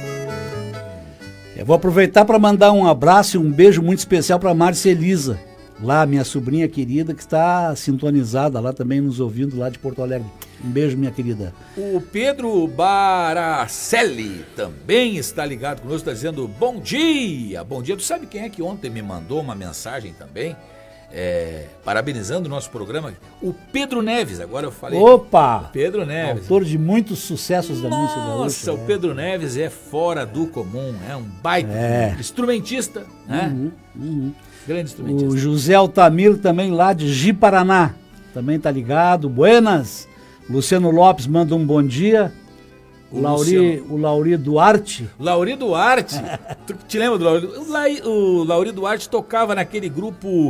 Eu vou aproveitar para mandar um abraço e um beijo muito especial para Márcia Elisa, lá, minha sobrinha querida, que está sintonizada lá também, nos ouvindo lá de Porto Alegre. Um beijo, minha querida. O Pedro Baracelli também está ligado conosco, está dizendo bom dia, bom dia. Tu sabe quem é que ontem me mandou uma mensagem também, é, parabenizando o nosso programa? O Pedro Neves, agora eu falei. Opa! Pedro Neves. Autor de muitos sucessos da Nossa, música gaúcha. Nossa, o é. Pedro Neves é fora do comum, é um baita É. instrumentista, né? Uhum, uhum. Grande instrumentista. O José Altamiro também lá de Ji-Paraná, também tá ligado. Buenas. Luciano Lopes manda um bom dia. O, O Lauri, Luciano. o Lauri Duarte. Lauri Duarte, tu te lembra do Lauri? O, Lai- o Lauri Duarte tocava naquele grupo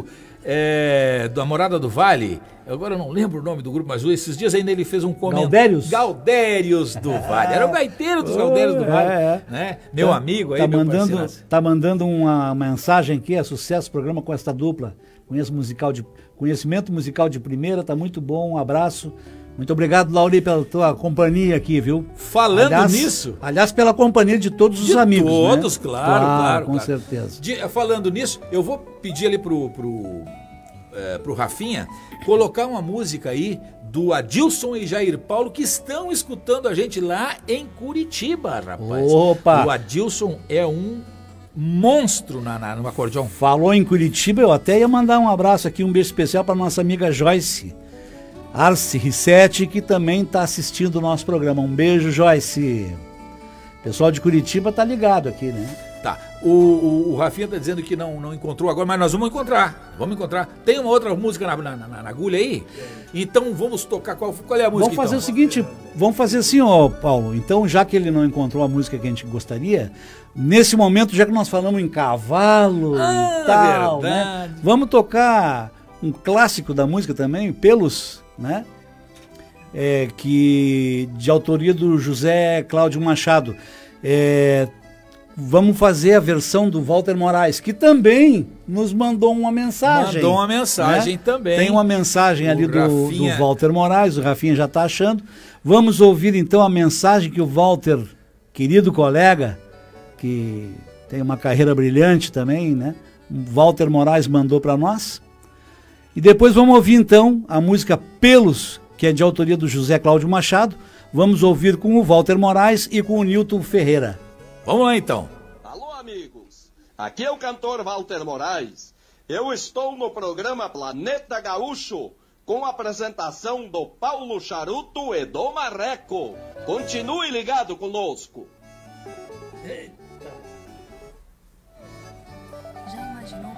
é, da Morada do Vale. Agora eu não lembro o nome do grupo, mas esses dias ainda ele fez um comentário. Gaudérios? Gaudérios do Vale. Era o gaiteiro dos Gaudérios do Vale. É, é. Né? Meu Tá- amigo aí, tá meu mandando, parceiraço. tá mandando uma mensagem aqui, é sucesso programa com esta dupla. Conheço musical de, conhecimento musical de primeira, tá muito bom, um abraço. Muito obrigado, Lauri, pela tua companhia aqui, viu? Falando aliás, nisso... Aliás, pela companhia de todos os De amigos, todos, né? claro, claro. Com claro. certeza. De- falando nisso, eu vou pedir ali pro, pro, é, pro Rafinha colocar uma música aí do Adilson e Jair Paulo, que estão escutando a gente lá em Curitiba, rapaz. Opa! O Adilson é um monstro na, na, no acordeão. Falou em Curitiba, eu até ia mandar um abraço aqui, um beijo especial para nossa amiga Joyce Arce Rissetti, que também está assistindo o nosso programa. Um beijo, Joyce. O pessoal de Curitiba tá ligado aqui, né? Tá. O, o, o Rafinha tá dizendo que não, não encontrou agora, mas nós vamos encontrar. Vamos encontrar. Tem uma outra música na, na, na, na agulha aí? Então vamos tocar. Qual, qual é a música? Vamos fazer então? o seguinte, vamos fazer assim, ó, Paulo. Então, já que ele não encontrou a música que a gente gostaria, nesse momento, já que nós falamos em cavalo Ah, e tal, verdade. né? Vamos tocar um clássico da música também, Pelos, né? É, que de autoria do José Cláudio Machado. É, vamos fazer a versão do Walter Moraes, que também nos mandou uma mensagem. Mandou uma mensagem né? também. Tem uma mensagem O ali do, Rafinha- do Walter Moraes, o Rafinha já está achando. Vamos ouvir então a mensagem que o Walter, querido colega, que tem uma carreira brilhante também, né? O Walter Moraes mandou para nós. E depois vamos ouvir então a música Pelos, que é de autoria do José Cláudio Machado. Vamos ouvir com o Walter Moraes e com o Nilton Ferreira. Vamos lá então. Alô, amigos. Aqui é o cantor Walter Moraes. Eu estou no programa Planeta Gaúcho com a apresentação do Paulo Charuto e do Marreco. Continue ligado conosco. Já imaginou?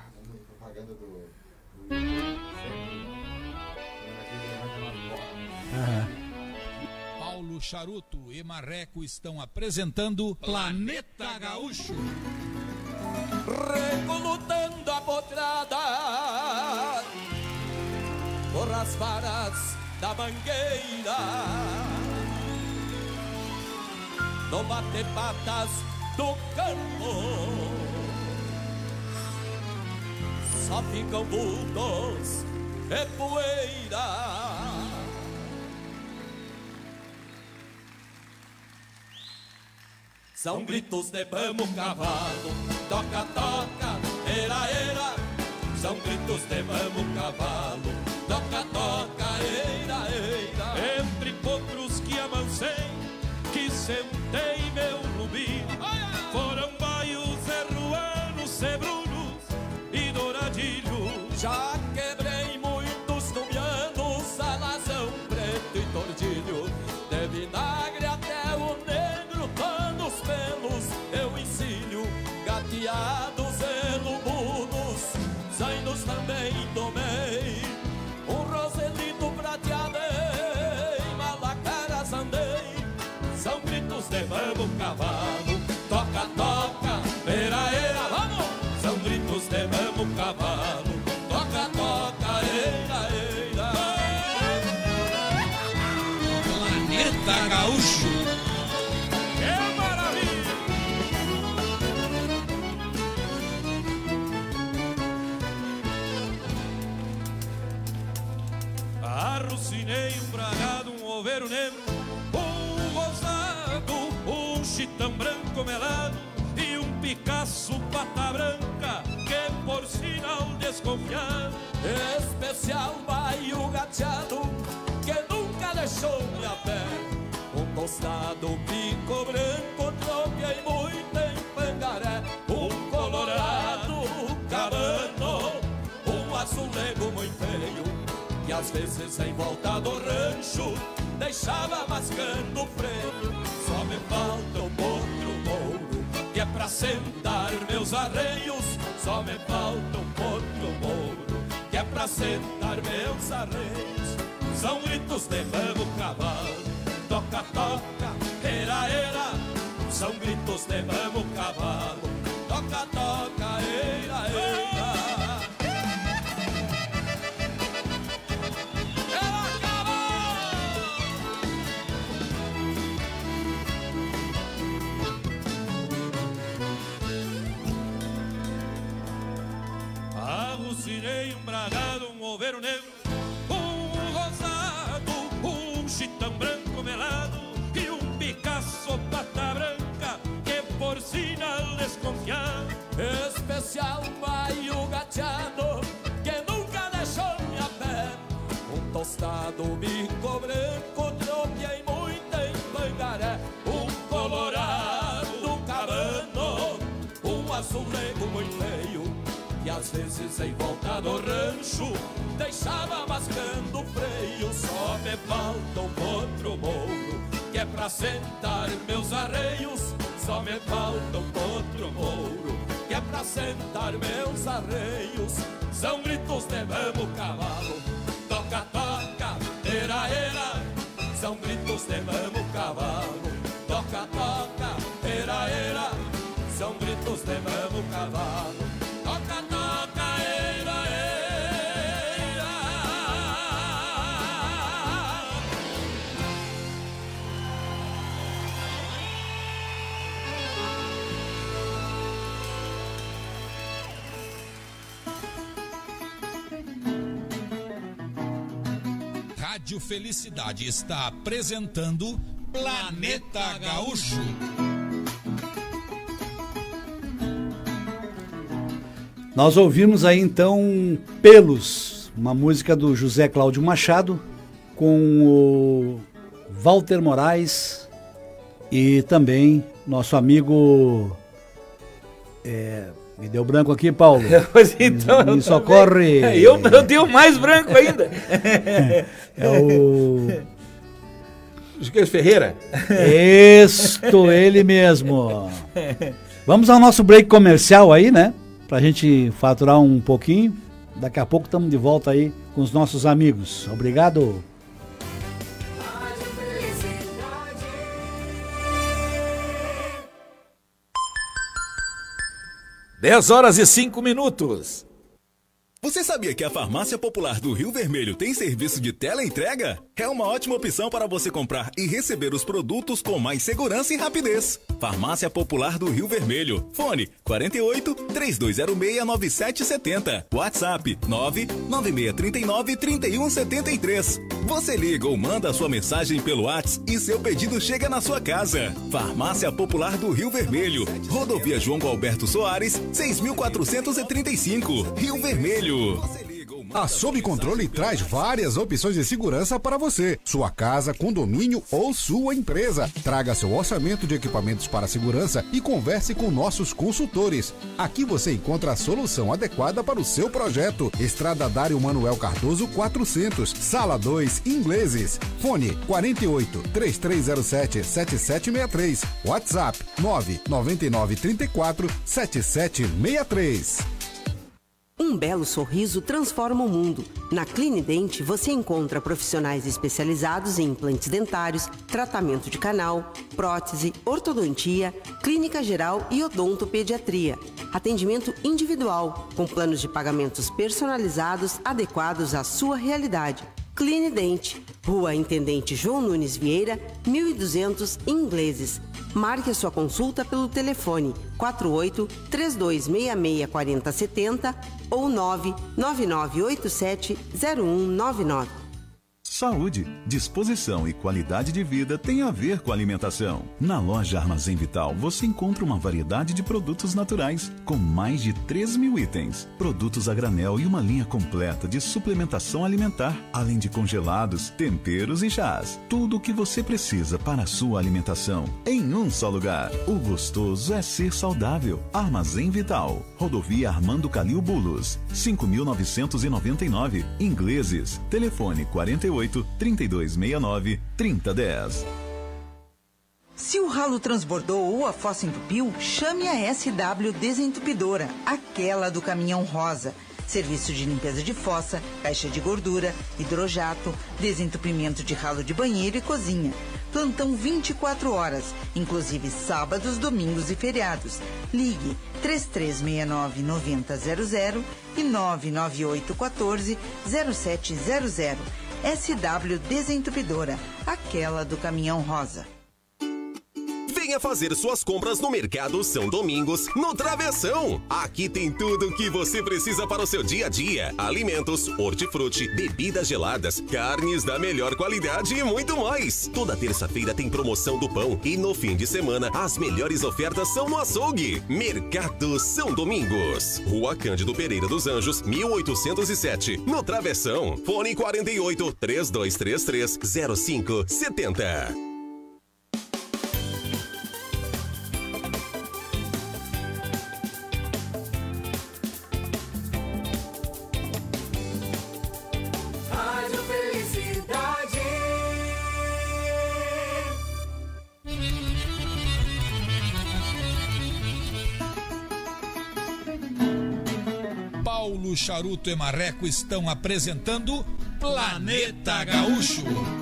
Paulo Charuto e Marreco estão apresentando Planeta Gaúcho. Recolutando a potrada por as varas da mangueira, no bate-patas do campo, só ficam vultos e poeira. São gritos de vamos cavalo, toca, toca, era, era. São gritos de vamos cavalo, toca, toca, era, era. Entre potros que amancei, que sentei meu lubi, foram baios, erruanos, cebrunos e douradilhos. Já quebrei muitos tubianos, alazão, preto e tordilho, de vinagre até o negro, panos pelos eu ensino, gateados e lubunos, zainos também tomei, um roselito prateadei, malacaras andei, são gritos de vamos cavalo, toca, toca, era, era, vamos! São gritos de vamos cavalo, toca, toca, era, era. Planeta Gaúcho. Que maravilha! Arrucinei um bragado, um oveiro negro, um gozado, um chitão branco melado e um Picasso pata branca, que por sinal de desconfiar. Especial vai o gateado que nunca deixou minha pé. Um tostado, pico branco, tropia e muita empangaré. Um colorado, cabano, um azulego muito feio, que às vezes em volta do rancho deixava mascando o freio. Só me falta o potro mouro, que é pra sentar meus arreios. Só me falta um potro mouro, que é pra sentar meus arreios. São gritos de vamos cavalo, toca, toca, era, era. São gritos de vamos cavalo, toca, toca, era, era. Alucinei um bragado, um oveiro negro, um rosado, um chitão branco melado e um Picasso pata branca que por sinal desconfiar. Especial vai o gateado que nunca deixou minha pé. Um tostado, bico branco, tropia e muita empangaré. Um colorado, cabano, um azulego muito feio, que às vezes em volta do rancho deixava mascando o freio. Só me falta um potro mouro, que é pra sentar meus arreios. Só me falta um potro mouro, que é pra sentar meus arreios. São gritos de vamos cavalo, toca, toca, era, era. São gritos de vamos cavalo, toca, toca, era, era. São gritos de vamos cavalo, toca, toca, era, era. Rádio Felicidade está apresentando Planeta Gaúcho. Nós ouvimos aí então Pelos, uma música do José Cláudio Machado, com o Walter Moraes e também nosso amigo... É, me deu branco aqui, Paulo. Pois então, me, me socorre. Eu, eu tenho mais branco ainda. É o... Juquez Ferreira? Isto, ele mesmo. Vamos ao nosso break comercial aí, né? Pra gente faturar um pouquinho. Daqui a pouco estamos de volta aí com os nossos amigos. Obrigado. dez horas e cinco minutos. Você sabia que a Farmácia Popular do Rio Vermelho tem serviço de teleentrega? É uma ótima opção para você comprar e receber os produtos com mais segurança e rapidez. Farmácia Popular do Rio Vermelho. Fone quarenta e oito, três dois zero seis, nove sete sete zero. WhatsApp nove nove seis três nove, três um sete três. Você liga ou manda a sua mensagem pelo WhatsApp e seu pedido chega na sua casa. Farmácia Popular do Rio Vermelho. Rodovia João Alberto Soares, seis mil quatrocentos e trinta e cinco. Rio Vermelho. A Sob Controle traz várias opções de segurança para você, sua casa, condomínio ou sua empresa. Traga seu orçamento de equipamentos para segurança e converse com nossos consultores. Aqui você encontra a solução adequada para o seu projeto. Estrada Dário Manuel Cardoso quatrocentos, Sala dois, Ingleses. Fone quarenta e oito, três três zero sete, sete sete seis três. WhatsApp nove nove nove três quatro, sete sete seis três. Um belo sorriso transforma o mundo. Na Clinidente você encontra profissionais especializados em implantes dentários, tratamento de canal, prótese, ortodontia, clínica geral e odontopediatria. Atendimento individual, com planos de pagamentos personalizados adequados à sua realidade. Clinidente, Rua Intendente João Nunes Vieira, mil e duzentos, Ingleses. Marque a sua consulta pelo telefone quatro oito, três dois seis seis, quatro zero sete zero ou nove nove nove oito sete, zero um nove nove. Saúde, disposição e qualidade de vida tem a ver com alimentação. Na loja Armazém Vital você encontra uma variedade de produtos naturais, com mais de três mil itens, produtos a granel e uma linha completa de suplementação alimentar, além de congelados, temperos e chás. Tudo o que você precisa para a sua alimentação em um só lugar. O gostoso é ser saudável. Armazém Vital, Rodovia Armando Calil Bulos, cinco mil novecentos e noventa e nove, Ingleses, telefone quarenta e oito, trinta e dois sessenta e nove, trinta dez. Se o ralo transbordou ou a fossa entupiu, chame a S W Desentupidora, aquela do caminhão rosa. Serviço de limpeza de fossa, caixa de gordura, hidrojato, desentupimento de ralo de banheiro e cozinha. Plantão vinte e quatro horas, inclusive sábados, domingos e feriados. Ligue três três seis nove, nove zero zero zero e nove nove oito um quatro, zero sete zero zero. S W Desentupidora, aquela do caminhão rosa. Venha fazer suas compras no Mercado São Domingos, no Travessão. Aqui tem tudo o que você precisa para o seu dia a dia. Alimentos, hortifruti, bebidas geladas, carnes da melhor qualidade e muito mais. Toda terça-feira tem promoção do pão e no fim de semana as melhores ofertas são no açougue. Mercado São Domingos, Rua Cândido Pereira dos Anjos, mil oitocentos e sete, no Travessão. Fone quarenta e oito, três dois três três, zero cinco sete zero. Paulo Charuto e Marreco estão apresentando Planeta Gaúcho.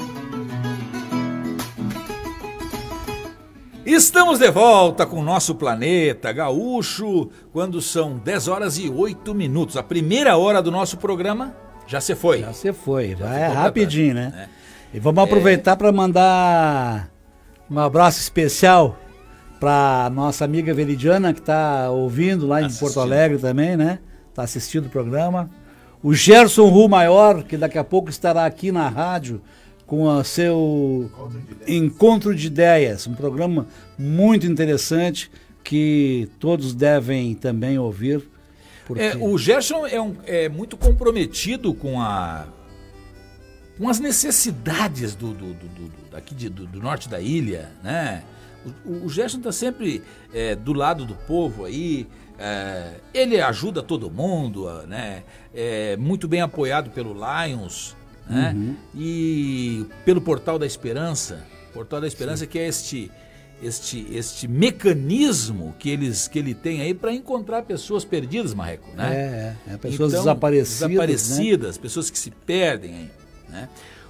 Estamos de volta com o nosso Planeta Gaúcho, quando são dez horas e oito minutos. A primeira hora do nosso programa já se foi. Já se foi, já vai rapidinho, né? né? E vamos aproveitar é... para mandar um abraço especial para nossa amiga Veridiana, que está ouvindo lá em assistindo. Porto Alegre também, né? Está assistindo o programa. O Gerson Ru Maior, que daqui a pouco estará aqui na rádio com o seu Encontro de, Encontro de Ideias, um programa muito interessante que todos devem também ouvir. Porque... É, o Gerson é, um, é muito comprometido com, a, com as necessidades do, do, do, do, daqui de, do, do norte da ilha, né? O, o Gerson está sempre é, do lado do povo aí. É, ele ajuda todo mundo, né? É muito bem apoiado pelo Lions, né? Uhum. E pelo Portal da Esperança, Portal da Esperança, sim, que é este, este, este mecanismo que, eles, que ele tem aí para encontrar pessoas perdidas, Marreco, né? É, é pessoas então, desaparecidas, desaparecidas, né? Pessoas que se perdem aí, né?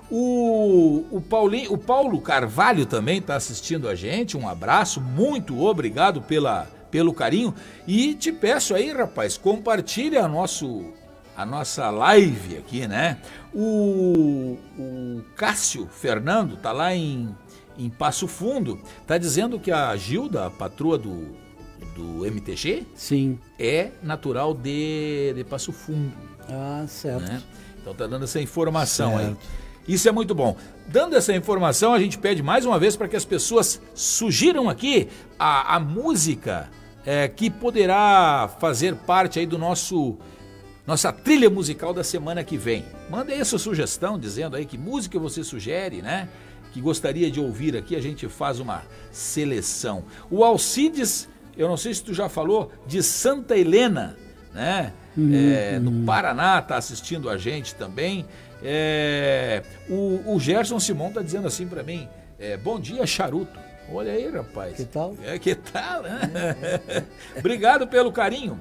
O, o, Paulinho, o Paulo Carvalho também está assistindo a gente, um abraço, muito obrigado pela pelo carinho, e te peço aí, rapaz, compartilha a, nosso, a nossa live aqui, né? O, o Cássio Fernando tá lá em, em Passo Fundo, tá dizendo que a Gilda, a patroa do, do M T G, sim, é natural de, de Passo Fundo. Ah, certo. Né? Então tá dando essa informação certo. aí. Isso é muito bom. Dando essa informação, a gente pede mais uma vez para que as pessoas sugiram aqui a, a música é, que poderá fazer parte aí do nosso nossa trilha musical da semana que vem. Manda aí a sua sugestão, dizendo aí que música você sugere, né? Que gostaria de ouvir aqui, a gente faz uma seleção. O Alcides, eu não sei se tu já falou, de Santa Helena, né? Uhum, é, no uhum. Paraná, tá assistindo a gente também. É, o, o Gerson Simão tá dizendo assim para mim, é, bom dia, Charuto. Olha aí, rapaz. Que tal? É, que tal, né? Obrigado pelo carinho.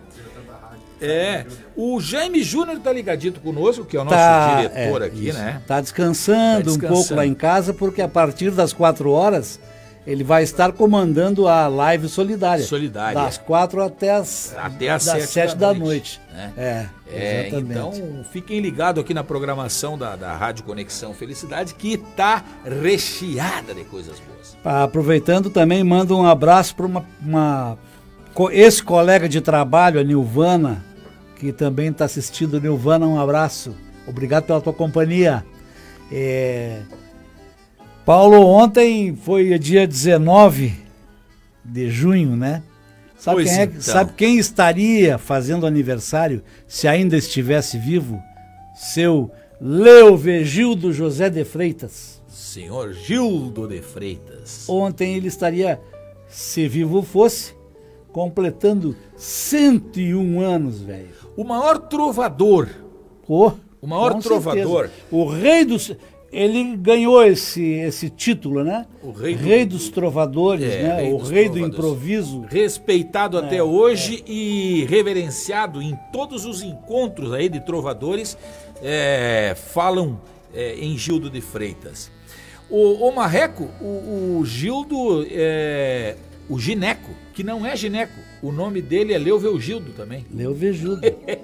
É, o Jaime Júnior tá ligadito conosco, que é o nosso tá, diretor é, aqui, isso. né? Tá descansando, tá descansando um pouco lá em casa, porque a partir das quatro horas ele vai estar comandando a live solidária. Solidária. Das quatro até as, até as das sete, sete da da noite. noite. Né? É, é, exatamente. Então fiquem ligados aqui na programação da, da Rádio Conexão Felicidade, que tá recheada de coisas boas. Aproveitando também, mando um abraço para uma, uma esse colega de trabalho, a Nilvana, que também está assistindo. Nilvana, um abraço. Obrigado pela tua companhia. É... Paulo, ontem foi dia dezenove de junho, né? Sabe Pois quem, é, então. sabe quem estaria fazendo aniversário, se ainda estivesse vivo? Seu Leovegildo José de Freitas. Senhor Gildo de Freitas. Ontem ele estaria, se vivo fosse, completando cento e um anos, velho. O maior trovador. Oh, o maior com trovador. certeza. O rei dos... Ele ganhou esse, esse título, né? O rei, do, rei dos trovadores, é, né? Rei o dos rei trovadores. do improviso. Respeitado até É, hoje é. e reverenciado em todos os encontros aí de trovadores, é, falam é, em Gildo de Freitas. O, o Marreco, o, o Gildo, é, o Gineco, que não é Gineco, o nome dele é Leovegildo também. Leovegildo.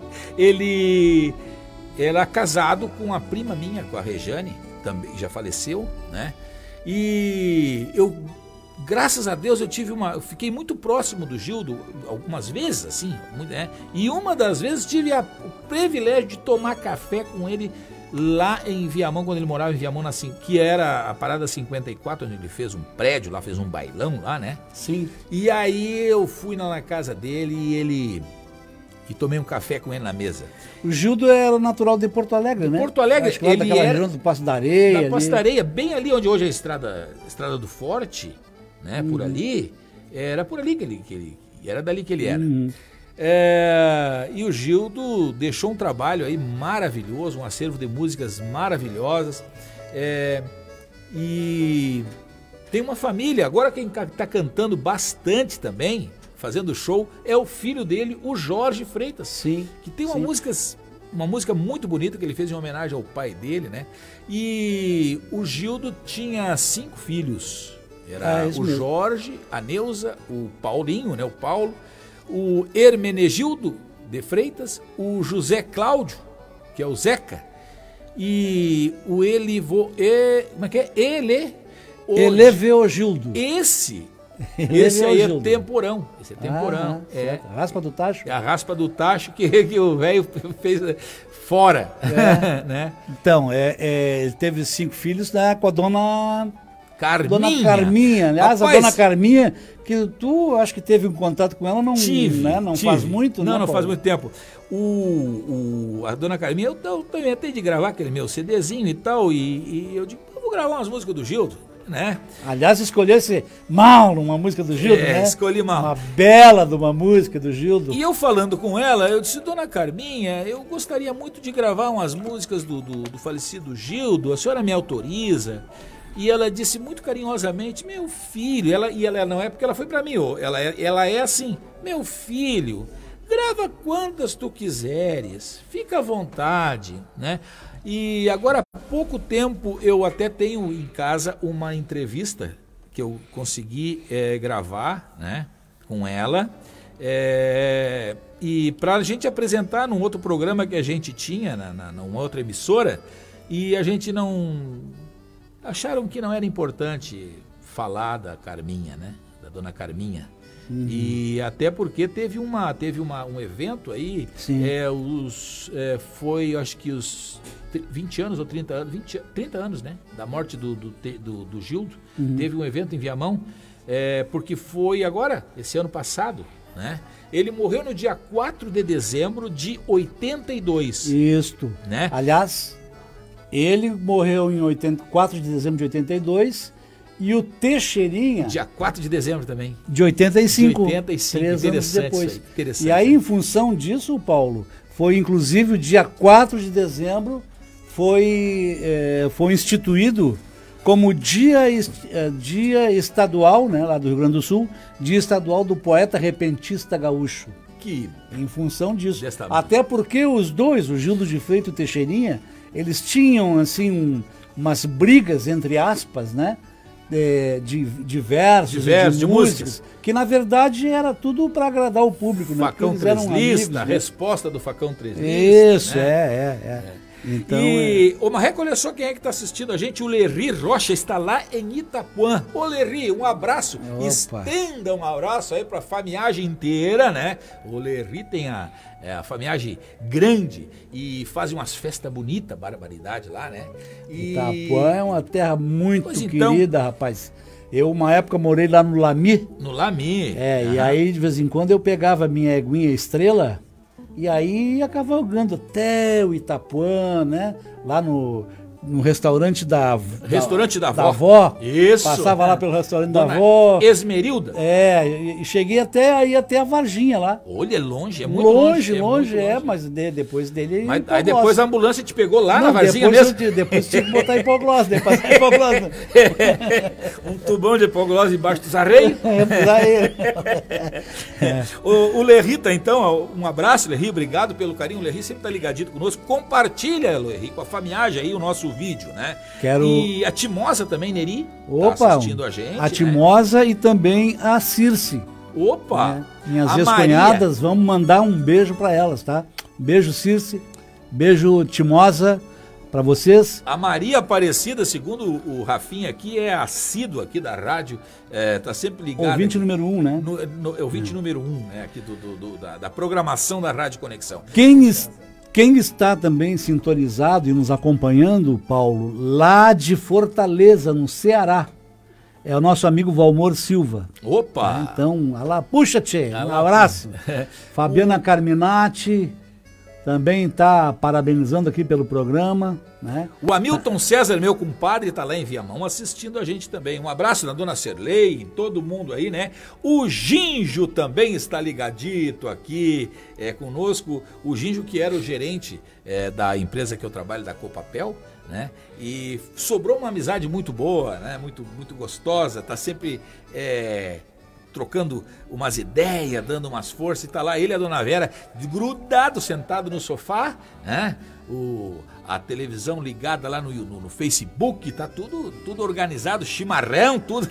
Ele era casado com a prima minha, com a Rejane, também já faleceu, né? E eu, graças a Deus, eu tive uma, eu fiquei muito próximo do Gildo algumas vezes, assim, né? E uma das vezes tive a, o privilégio de tomar café com ele lá em Viamão, quando ele morava em Viamão, na, que era a Parada cinquenta e quatro, onde ele fez um prédio lá, fez um bailão lá, né? Sim. E aí eu fui lá na casa dele e ele... e tomei um café com ele na mesa. O Gildo era natural de Porto Alegre, né? Porto Alegre, Acho que lá ele daquela era... região do Passo da Areia. Da Passo da Areia, bem ali onde hoje é a estrada, estrada do Forte, né? Por Uhum. ali, era por ali que ele, que ele... Era dali que ele era. Uhum. É, e o Gildo deixou um trabalho aí maravilhoso, um acervo de músicas maravilhosas. É, e tem uma família, agora quem está cantando bastante também, fazendo show, é o filho dele, o Jorge Freitas. Sim. Que tem uma sim. música, uma música muito bonita que ele fez em homenagem ao pai dele, né? E o Gildo tinha cinco filhos. Era Ah, o isso mesmo. Jorge, a Neuza, o Paulinho, né? O Paulo, o Hermenegildo de Freitas, o José Cláudio, que é o Zeca, e o Elivo... E, como é que é? Ele... Eleveogildo. Esse... Esse aí é temporão. Esse é temporão. Ah, é. A raspa do tacho? É a raspa do tacho que, que o velho fez fora. É. Né? Então, é, é, ele teve cinco filhos, né, com a dona Carminha. Dona Carminha. Aliás, Rapaz, a dona Carminha, que tu acho que teve um contato com ela, não, tive, né, não tive. faz muito, Não, né, não Paulo? faz muito tempo. O, o, a dona Carminha, eu, eu também tentei de gravar aquele meu CDzinho e tal, e, e eu digo, eu vou gravar umas músicas do Gildo, né? Aliás, escolhesse mal uma música do Gildo, É, né? escolhi mal. Uma bela de uma música do Gildo. E eu falando com ela, eu disse, dona Carminha, eu gostaria muito de gravar umas músicas do, do, do falecido Gildo, a senhora me autoriza? E ela disse muito carinhosamente, meu filho, ela, e ela não é porque ela foi pra mim, ela é, ela é assim, meu filho, grava quantas tu quiseres, fica à vontade, né? E agora há pouco tempo eu até tenho em casa uma entrevista que eu consegui é, gravar, né, com ela, é, e para a gente apresentar num outro programa que a gente tinha, na, na, numa outra emissora, e a gente não... acharam que não era importante falar da Carminha, né, da dona Carminha. Uhum. E até porque teve, uma, teve uma, um evento aí, é, os, é, foi acho que os vinte anos ou trinta anos, vinte, trinta anos, né, da morte do, do, do, do Gildo, uhum. Teve um evento em Viamão, é, porque foi agora, esse ano passado, né, ele morreu no dia quatro de dezembro de oitenta e dois. Isto, né? Aliás, ele morreu em oitenta, quatro de dezembro de oitenta e dois, e o Teixeirinha... Dia quatro de dezembro também. De oitenta e cinco. De oitenta e cinco, três anos depois. Aí, interessante. E aí, em função disso, Paulo, foi inclusive o dia quatro de dezembro, foi, é, foi instituído como dia, dia estadual, né, lá do Rio Grande do Sul, dia estadual do poeta repentista gaúcho. Que... Em função disso. Até porque os dois, o Gildo de Freitas e o Teixeirinha, eles tinham, assim, um, umas brigas, entre aspas, né? De, de, de versos, Diversos, de, de músicas, músicas, que na verdade era tudo para agradar o público, né? Facão Eles eram Treslista, amigos, a né? resposta do Facão Treslista. Isso, né? é, é, é, é. Então, e, é... ô Marreco, olha só quem é que está assistindo a gente, o Lerri Rocha, está lá em Itapuã. Ô Lerri, um abraço, Opa. Estenda um abraço aí para a famiagem inteira, né? O Lerri tem a, é, a famiagem grande e faz umas festas bonitas, barbaridade lá, né? E... Itapuã é uma terra muito Pois então... querida, rapaz. Eu, uma época, morei lá no Lami. No Lami. É, uhum. E aí, de vez em quando, eu pegava a minha eguinha Estrela e aí ia cavalgando até o Itapuã, né? Lá no, no restaurante da... Restaurante da, da, da avó. avó. Isso. Passava lá pelo restaurante Dona da avó. Esmerilda. É, e, e cheguei até aí, até a Varginha lá. Olha, é longe, é muito longe. longe. Longe, é, é, longe. mas de, depois dele... Mas, aí depois a ambulância te pegou lá Não, na Varginha depois mesmo? Eu, depois tinha que botar hipoglose, depois hipoglose. Um tubão de hipoglose embaixo dos arreios. É. o, o Lerrita, então, um abraço, Lerri, obrigado pelo carinho. O Lerri sempre tá ligadinho conosco. Compartilha, Lerri, com a famiagem aí o nosso vídeo, né? Quero... E a Timosa também, Neri, Opa, tá assistindo a gente. A Timosa, né? E também a Circe. Opa! Né? Minhas a ex-cunhadas, vamos mandar um beijo para elas, tá? Beijo, Circe. Beijo, Timosa, para vocês. A Maria Aparecida, segundo o Rafinha aqui, é assíduo aqui da rádio, é, tá sempre ligado. Ouvinte número um, né? No, no, é ouvinte hum. número um, né? Aqui do, do, do da, da programação da Rádio Conexão. Quem, es, quem está também sintonizado e nos acompanhando, Paulo, lá de Fortaleza, no Ceará, é o nosso amigo Valmor Silva. Opa! É, então, lá, puxa, tchê, um abraço. Fabiana Carminati também está parabenizando aqui pelo programa, né? O Hamilton César, meu compadre, está lá em Viamão assistindo a gente também. Um abraço na dona Serlei, todo mundo aí, né? O Ginjo também está ligadito aqui é, conosco. O Ginjo, que era o gerente é, da empresa que eu trabalho, da Copapel, né? E sobrou uma amizade muito boa, né? Muito, muito gostosa, tá sempre é, trocando umas ideias, dando umas forças, e tá lá ele e a dona Vera grudado, sentado no sofá, né? O, a televisão ligada lá no, no, no Facebook, tá tudo, tudo organizado, chimarrão, tudo.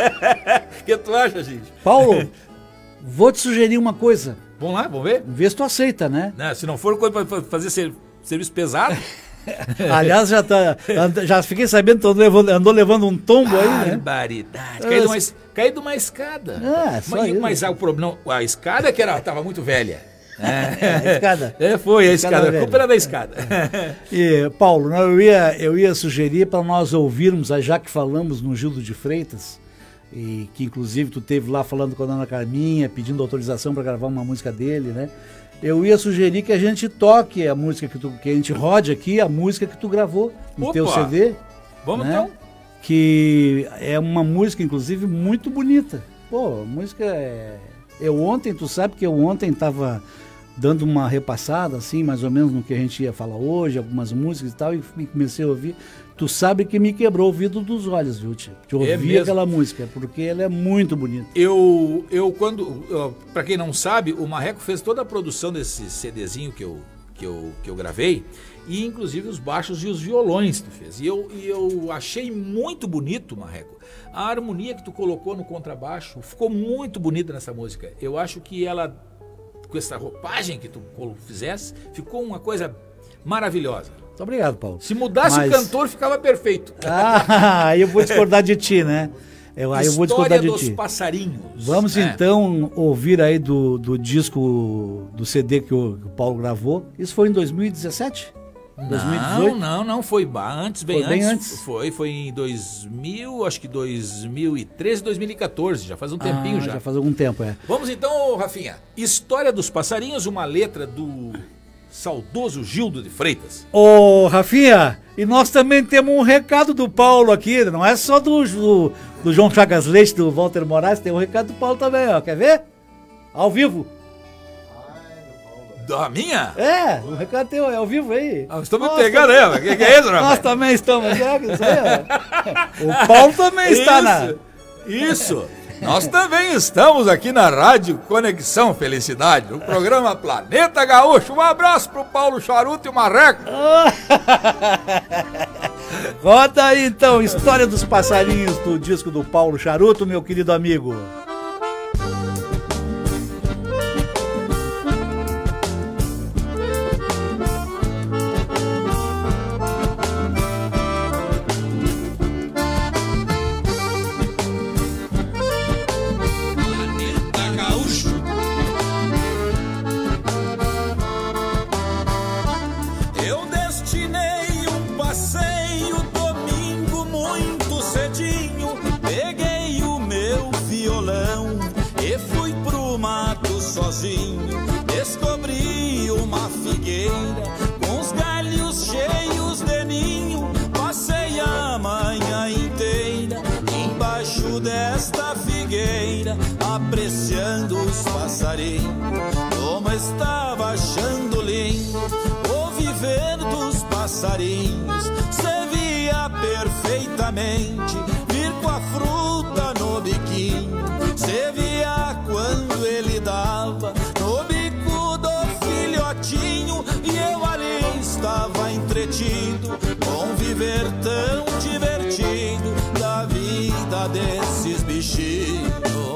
O que tu acha, gente? Paulo, vou te sugerir uma coisa. Vamos lá, vamos ver? Vê se tu aceita, né? Não, se não for coisa para fazer ser, serviço pesado... Aliás, já, tá, já fiquei sabendo que levando, andou levando um tombo aí, né? Barbaridade. Caí de uma, caí de uma escada. Ah, só mas, isso. mas o problema, a escada que era, tava muito velha. É, a escada. É, foi a escada. escada a culpa era da escada. E, Paulo, eu ia, eu ia sugerir para nós ouvirmos, já que falamos no Gildo de Freitas, e que inclusive tu teve lá falando com a dona Carminha, pedindo autorização para gravar uma música dele, né? Eu ia sugerir que a gente toque a música que tu, que a gente rode aqui, a música que tu gravou no Opa! teu C D. Vamos, né? então. Que é uma música, inclusive, muito bonita. Pô, a música é... Eu ontem, tu sabe que eu ontem tava dando uma repassada, assim, mais ou menos no que a gente ia falar hoje, algumas músicas e tal, e comecei a ouvir. Tu sabe que me quebrou o vidro dos olhos, viu, tio? De ouvir É aquela música, porque ela é muito bonita. Eu, eu quando, para quem não sabe, o Marreco fez toda a produção desse CDzinho que eu, que eu, que eu gravei, e inclusive os baixos e os violões tu fez. E eu, e eu achei muito bonito, Marreco, a harmonia que tu colocou no contrabaixo, ficou muito bonita nessa música. Eu acho que ela, com essa roupagem que tu fizesse, ficou uma coisa maravilhosa. Muito obrigado, Paulo. Se mudasse Mas... o cantor, ficava perfeito. Ah, aí eu vou discordar de ti, né? Eu, aí eu vou discordar de dos ti. Passarinhos. Vamos né? então ouvir aí do, do disco, do C D que o, que o Paulo gravou. Isso foi em dois mil e dezessete? dois mil e dezoito? Não, não, não. Foi antes, bem, foi bem antes. antes. Foi, foi em dois mil, acho que dois mil e treze, dois mil e quatorze. Já faz um tempinho ah, já. Já faz algum tempo, é. Vamos então, Rafinha. História dos Passarinhos, uma letra do... saudoso Gildo de Freitas. Ô, Rafinha, e nós também temos um recado do Paulo aqui, não é só do, do, do João Chagas Leite, do Walter Moraes, tem um recado do Paulo também, ó, quer ver? Ao vivo. Da minha? É, o recado teu é ao vivo aí. Ah, estou me pegando aí, o que, que é isso, rapaz? Nós também estamos, é, isso aí, ó. O Paulo também está na... Isso! Nós também estamos aqui na Rádio Conexão Felicidade, no programa Planeta Gaúcho. Um abraço pro Paulo Charuto e o Marreco. Roda aí então, História dos Passarinhos do disco do Paulo Charuto, meu querido amigo. sozinho, descobri uma figueira com os galhos cheios de ninho. Passei a manhã inteira embaixo desta figueira, apreciando os passarinhos, como estava achando lindo o viver dos passarinhos. Se via perfeitamente vir com a fruta no biquinho, se via quando ele dava no bico do filhotinho, e eu ali estava entretido com viver tão divertido da vida desses bichinhos.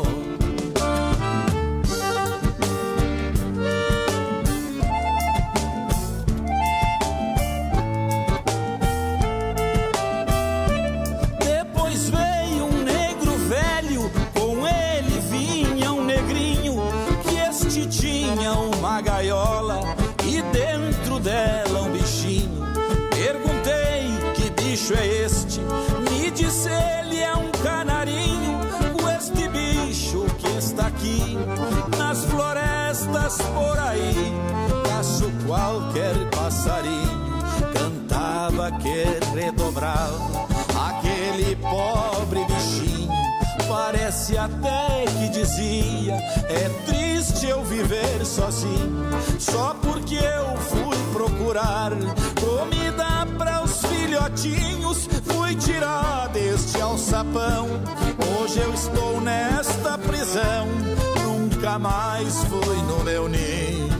Depois veio um negro velho, com ele vinha um negrinho, que este tinha uma gaiola e dentro dela um bichinho. Perguntei: que bicho é este? Me disse ele: é um canarinho. Com este bicho que está aqui nas florestas por aí, caço qualquer passarinho. Cantava que redobrava aquele pobre bichinho. Parece até que dizia: é triste eu viver sozinho, só porque eu fui procurar comida para os filhotinhos. Fui tirar deste alçapão, hoje eu estou nesta prisão, nunca mais fui no meu ninho.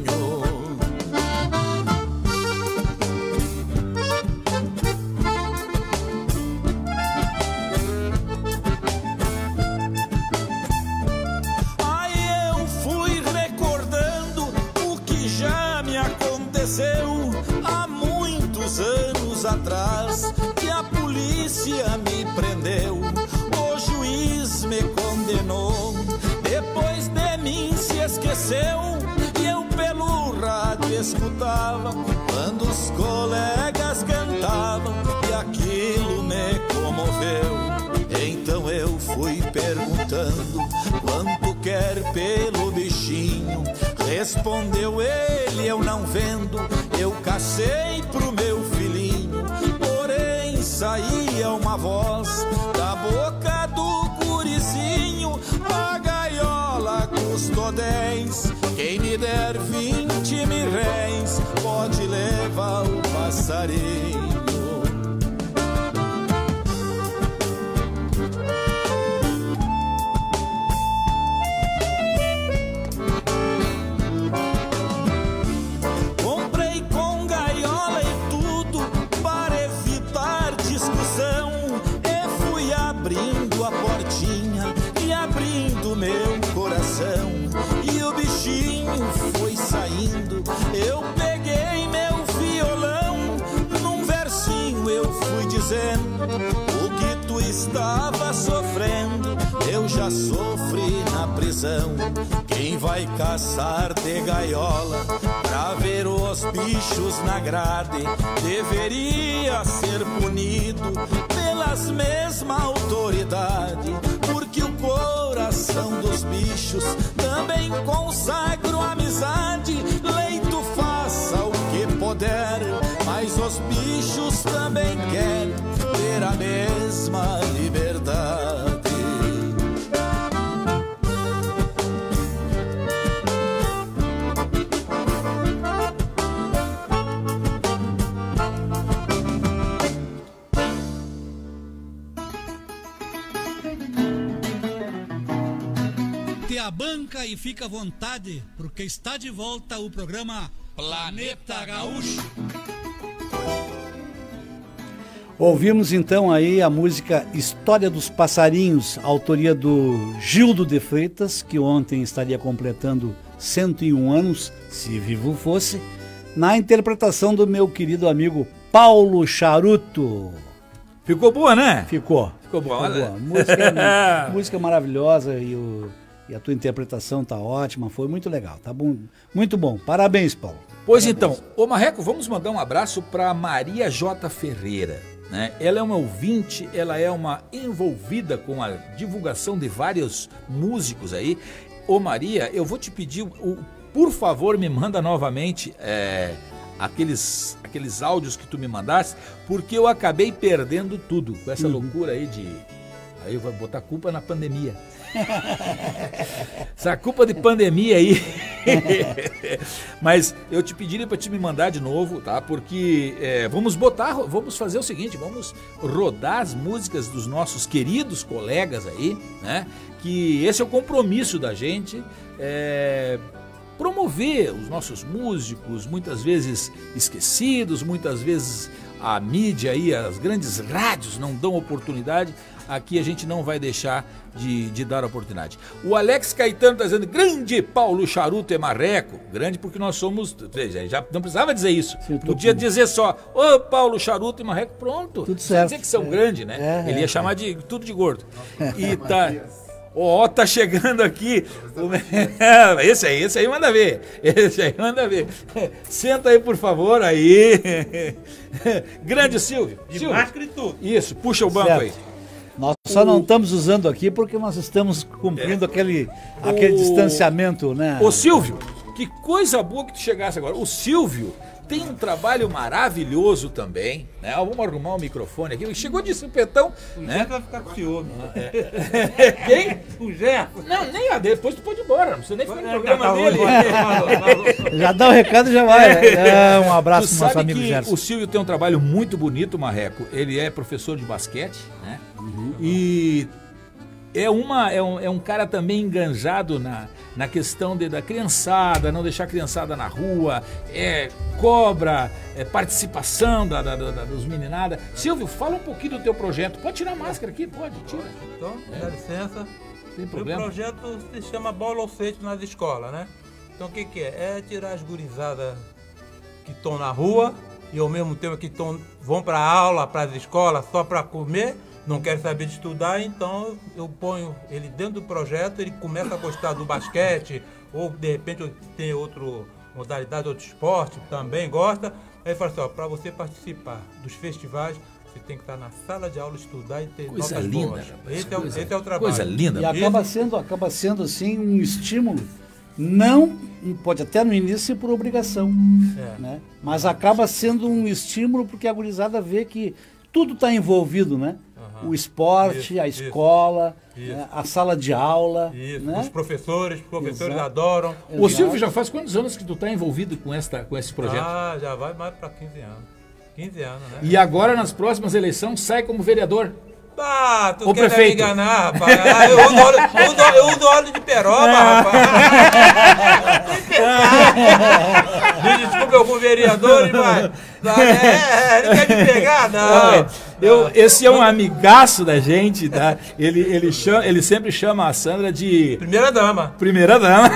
Há muitos anos atrás que a polícia me prendeu, o juiz me condenou, depois de mim se esqueceu, e eu pelo rádio escutava quando os colegas cantavam, e aquilo me comoveu. Então eu fui perguntando: quanto quer pelo bichinho? Respondeu ele: eu não vendo, eu cacei pro meu filhinho. Porém saía uma voz da boca do gurizinho: a gaiola custou dez, quem me der vinte mil réis pode levar o passarinho. Meu coração, e o bichinho foi saindo. Eu peguei meu violão, num versinho eu fui dizendo: o que tu estava sofrendo, eu já sofri na prisão. Quem vai caçar de gaiola pra ver os bichos na grade, deveria ser punido pelas mesmas autoridades, porque o coração dos bichos também consagra a amizade. Leito faça o que puder, mas os bichos também querem ter a mesma liberdade. A banca e fica à vontade, porque está de volta o programa Planeta Gaúcho. Ouvimos então aí a música História dos Passarinhos, autoria do Gildo de Freitas, que ontem estaria completando cento e um anos, se vivo fosse, na interpretação do meu querido amigo Paulo Charuto. Ficou boa, né? Ficou. Ficou boa. Ficou boa. Música, música maravilhosa e, o, e a tua interpretação tá ótima, foi muito legal, tá bom, muito bom. Parabéns, Paulo. Pois Parabéns. então, ô Marreco, vamos mandar um abraço para Maria J. Ferreira, né? Ela é uma ouvinte, ela é uma envolvida com a divulgação de vários músicos aí. ô Maria, eu vou te pedir, o, por favor, me manda novamente é, aqueles, aqueles áudios que tu me mandaste, porque eu acabei perdendo tudo com essa uhum. loucura aí de... Aí eu vou botar culpa na pandemia. Essa culpa de pandemia aí. Mas eu te pediria para te me mandar de novo, tá? Porque é, vamos botar, vamos fazer o seguinte, vamos rodar as músicas dos nossos queridos colegas aí, né? Que esse é o compromisso da gente, é, promover os nossos músicos, muitas vezes esquecidos, muitas vezes a mídia aí, as grandes rádios não dão oportunidade. Aqui a gente não vai deixar de, de dar oportunidade. O Alex Caetano está dizendo, grande Paulo Charuto e Marreco. Grande porque nós somos, já não precisava dizer isso. Sim, podia tudo. Dizer só, ô Paulo Charuto e Marreco, pronto. Tudo certo. Dizer que são é. grandes, né? É, Ele ia é, chamar é. de tudo de gordo. E tá... Ó, oh, tá chegando aqui. Esse aí, esse aí manda ver. Esse aí manda ver. Senta aí, por favor, aí. Grande Silvio. De Silvio. máscara e tudo. Isso, puxa o banco certo. aí. Nós só não estamos usando aqui porque nós estamos cumprindo é. aquele, aquele o... distanciamento, né? Ô Silvio, que coisa boa que tu chegasse agora. O Silvio tem um trabalho maravilhoso também, né? Vamos arrumar o microfone aqui. Chegou de supetão, o né? vai ficar com ciúme. É. Quem? O Gerson. Não, nem a depois tu pode ir embora. Não precisa nem ficar no programa tá, dele. Já dá o recado e já vai. Né? É, um abraço pro nosso amigo Gerson. O Silvio tem um trabalho muito bonito, Marreco. Ele é professor de basquete, né? Uhum. E é, uma, é, um, é um cara também enganjado na, na questão de, da criançada, não deixar a criançada na rua, é, cobra é, participação da, da, da, dos meninadas. Silvio, fala um pouquinho do teu projeto. Pode tirar a máscara aqui? Pode, tira. Então, é. dá licença. Tem problema. O projeto se chama Bola ao Feito nas escolas, né? Então o que, que é? É tirar as gurizadas que estão na rua e ao mesmo tempo que tão, vão para aula, para as escolas só para comer, não quer saber de estudar, então eu ponho ele dentro do projeto, ele começa a gostar do basquete, ou de repente tem outra modalidade, outro esporte, também gosta. Aí fala assim, ó, para você participar dos festivais, você tem que estar na sala de aula, estudar e ter coisa notas linda, boas. Rapaz, esse, coisa, é, esse é o trabalho. Coisa linda. E acaba sendo, acaba sendo assim um estímulo, não, pode até no início ser por obrigação, é. né? Mas acaba sendo um estímulo porque a gurizada vê que tudo está envolvido, né? Uhum. O esporte, isso, a escola, isso, né? A sala de aula. Isso. Né? Os professores, os professores Exato. adoram. Exato. Ô Silvio, já faz quantos anos que tu está envolvido com, esta, com esse projeto? Ah, já vai mais para quinze anos. quinze anos, né? E agora, nas próximas eleições, sai como vereador. Ah, tu o quer prefeito. me enganar, rapaz. Ah, eu, uso óleo, eu, uso, eu uso óleo de peroba, rapaz. Me desculpa, eu fui vereador, mas... É, ele quer me pegar? Não. Eu, esse é um amigaço da gente, tá? Ele, ele, chama, ele sempre chama a Sandra de... Primeira dama. Primeira dama.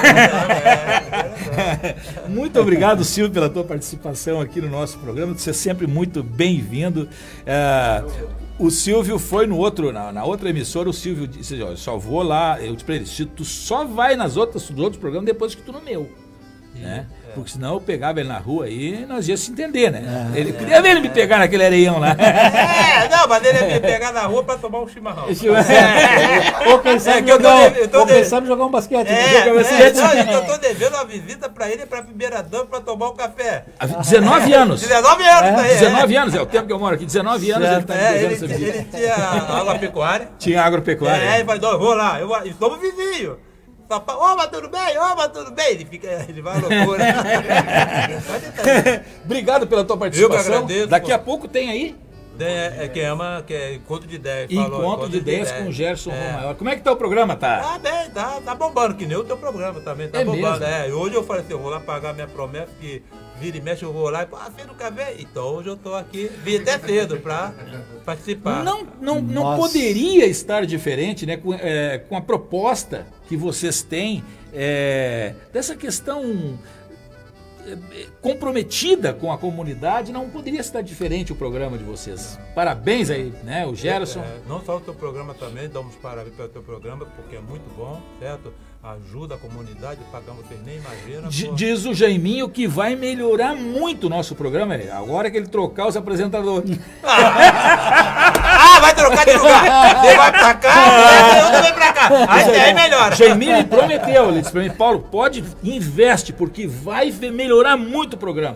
Muito obrigado, Silvio, pela tua participação aqui no nosso programa. Você é sempre muito bem-vindo. É, o Silvio foi no outro, na, na outra emissora, o Silvio disse, ó, eu só vou lá, eu te preciso, tu só vai nas outras, nos outros programas depois que tu no meu. Né? É. Porque senão eu pegava ele na rua aí e nós ia se entender, né? É, ele é, queria ver ele me pegar naquele areião lá. É, não, mas ele ia me pegar na rua pra tomar um chimarrão. É. Ou quem sabe, é, jogar, eu tô, eu tô de... sabe jogar um basquete. É, jogar basquete. É, não, eu tô devendo uma visita pra ele pra primeira dama pra tomar um café. dezenove anos. dezenove anos, é. Aí, dezenove é. anos, é o tempo que eu moro aqui. dezenove anos certo. ele tá me é, devendo ele, essa visita. Ele tinha agropecuária. Tinha agropecuária. É, ele vai, eu vou lá, eu vou, e somos vizinhos. Ô, mas tudo bem, ô, mas tudo bem. Ele, fica, ele vai à loucura. Obrigado pela tua participação. Eu que agradeço. Daqui a pouco tem aí? É, é, que ama, que é Encontro de ideias. Encontro, encontro de ideias com o Gerson é. Romaior. Como é que tá o programa, tá? Tá bem, tá, tá bombando, que nem o teu programa também, tá é bombando. Mesmo? É, hoje eu falei assim, eu vou lá pagar minha promessa, que vira e mexe, eu vou lá e pô, ah, você nunca veio? Então hoje eu tô aqui, vim até cedo pra participar. Não, não, não poderia estar diferente, né, com, é, com a proposta que vocês têm é, dessa questão comprometida com a comunidade, não poderia estar diferente o programa de vocês. Parabéns aí, né, o Gerson. É, não só o teu programa também, damos parabéns pelo teu programa, porque é muito bom, certo? Ajuda a comunidade, pagar vocês nem imaginam. D- diz o Jaiminho que vai melhorar muito o nosso programa, agora que ele trocar os apresentadores. Ah, vai trocar de lugar! Você vai pra cá, eu também pra cá! Aí, aí melhora. Jaime me prometeu, ele disse pra mim, Paulo, pode, investe, porque vai melhorar muito o programa.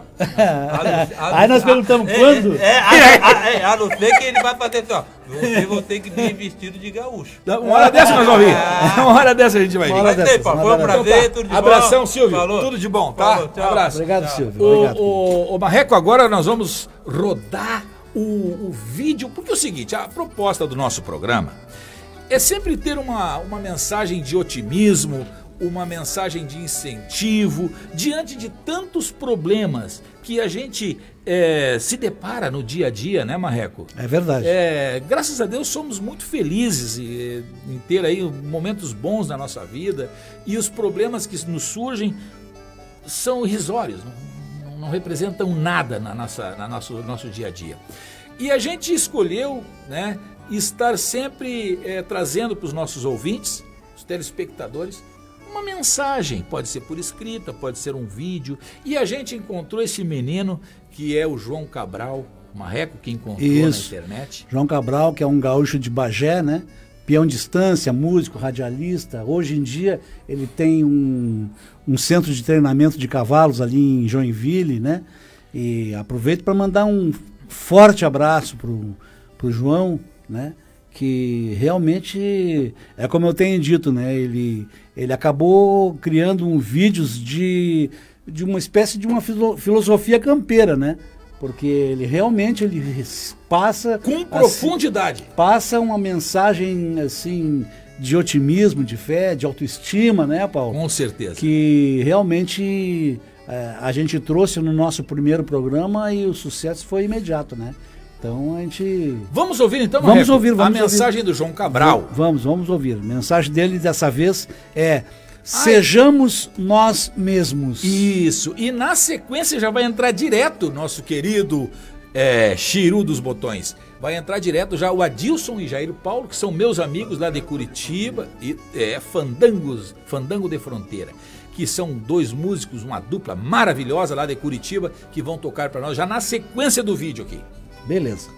Aí nós perguntamos quando? É, é, a, a, a não ser que ele vai fazer assim, ó. Você vai ter que vir vestido de gaúcho. Uma hora dessa nós vamos vir. Uma hora dessa a gente vai vir. Vai ter, Paulo. Foi um prazer, tudo de bom. Abração, Silvio. Falou. Tudo de bom, tá? Falou, Um abraço. Obrigado, Tchau. Silvio. O, Obrigado. o, o Marreco, agora nós vamos rodar o, o vídeo, porque é o seguinte, a proposta do nosso programa é sempre ter uma, uma mensagem de otimismo, uma mensagem de incentivo, diante de tantos problemas que a gente é, se depara no dia a dia, né, Marreco? É verdade. É, graças a Deus somos muito felizes em, em ter aí momentos bons na nossa vida, e os problemas que nos surgem são irrisórios, não, não, não representam nada na nossa, na nosso, nosso dia a dia. E a gente escolheu, né, estar sempre é, trazendo para os nossos ouvintes, os telespectadores, uma mensagem, pode ser por escrita, pode ser um vídeo, e a gente encontrou esse menino que é o João Cabral, Marreco, que encontrou Isso. na internet. João Cabral, que é um gaúcho de Bagé, né? Peão de distância, músico, radialista. Hoje em dia ele tem um, um centro de treinamento de cavalos ali em Joinville, né? E aproveito para mandar um forte abraço pro, pro João, né? Que realmente é como eu tenho dito, né? Ele, ele acabou criando um vídeos de, de uma espécie de uma filo, filosofia campeira, né? Porque ele realmente ele passa com profundidade, assim, passa uma mensagem assim de otimismo, de fé, de autoestima, né, Paulo? Com certeza. Que realmente é, a gente trouxe no nosso primeiro programa e o sucesso foi imediato, né? Então a gente... Vamos ouvir então, Vamos Marreco, ouvir, vamos a mensagem ouvir. do João Cabral. Vamos, vamos ouvir. A mensagem dele dessa vez é: sejamos nós mesmos. Isso. E na sequência já vai entrar direto nosso querido é, Chiru dos Botões. Vai entrar direto já o Adilson e Jair Paulo, que são meus amigos lá de Curitiba, e é Fandangos, Fandango de Fronteira, que são dois músicos, uma dupla maravilhosa lá de Curitiba, que vão tocar para nós já na sequência do vídeo aqui. Beleza.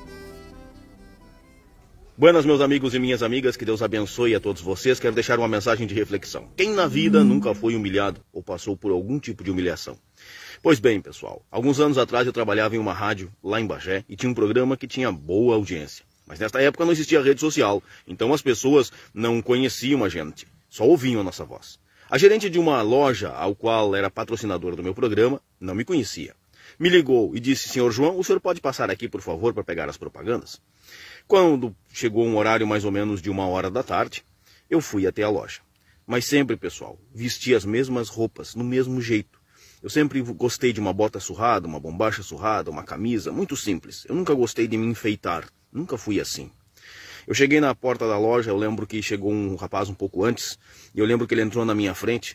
Buenas, meus amigos e minhas amigas, que Deus abençoe a todos vocês. Quero deixar uma mensagem de reflexão. Quem na vida nunca foi humilhado ou passou por algum tipo de humilhação? Pois bem, pessoal, alguns anos atrás eu trabalhava em uma rádio lá em Bagé e tinha um programa que tinha boa audiência. Mas nesta época não existia rede social, então as pessoas não conheciam a gente, só ouviam a nossa voz. A gerente de uma loja, ao qual era patrocinador do meu programa, não me conhecia. Me ligou e disse: senhor João, o senhor pode passar aqui, por favor, para pegar as propagandas? Quando chegou um horário mais ou menos de uma hora da tarde, eu fui até a loja. Mas sempre, pessoal, vesti as mesmas roupas, no mesmo jeito. Eu sempre gostei de uma bota surrada, uma bombacha surrada, uma camisa, muito simples. Eu nunca gostei de me enfeitar, nunca fui assim. Eu cheguei na porta da loja, eu lembro que chegou um rapaz um pouco antes, e eu lembro que ele entrou na minha frente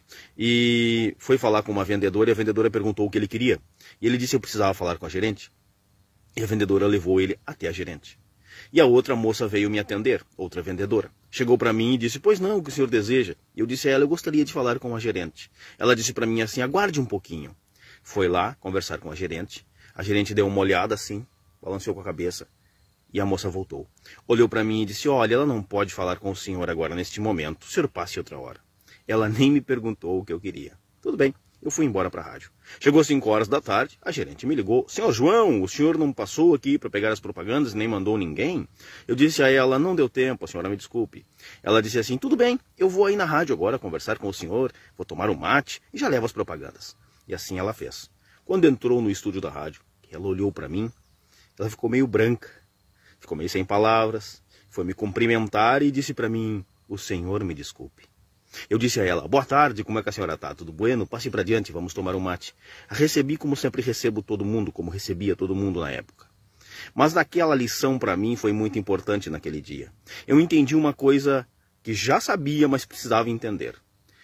e foi falar com uma vendedora, e a vendedora perguntou o que ele queria. E ele disse que eu precisava falar com a gerente, e a vendedora levou ele até a gerente. E a outra moça veio me atender, outra vendedora. Chegou para mim e disse: pois não, o que o senhor deseja? E eu disse a ela: eu gostaria de falar com a gerente. Ela disse para mim assim: aguarde um pouquinho. Foi lá conversar com a gerente, a gerente deu uma olhada assim, balanceou com a cabeça, e a moça voltou. Olhou para mim e disse: olha, ela não pode falar com o senhor agora neste momento, o senhor passe outra hora. Ela nem me perguntou o que eu queria. Tudo bem, eu fui embora para a rádio. Chegou às cinco horas da tarde, a gerente me ligou: senhor João, o senhor não passou aqui para pegar as propagandas e nem mandou ninguém? Eu disse a ela: não deu tempo, a senhora me desculpe. Ela disse assim: tudo bem, eu vou aí na rádio agora conversar com o senhor, vou tomar um mate e já levo as propagandas. E assim ela fez. Quando entrou no estúdio da rádio, ela olhou para mim, ela ficou meio branca, ficou meio sem palavras, foi me cumprimentar e disse para mim: o senhor me desculpe. Eu disse a ela: boa tarde, como é que a senhora está? Tudo bueno? Passe para diante, vamos tomar um mate. A recebi como sempre recebo todo mundo, como recebia todo mundo na época. Mas naquela lição para mim foi muito importante naquele dia. Eu entendi uma coisa que já sabia, mas precisava entender.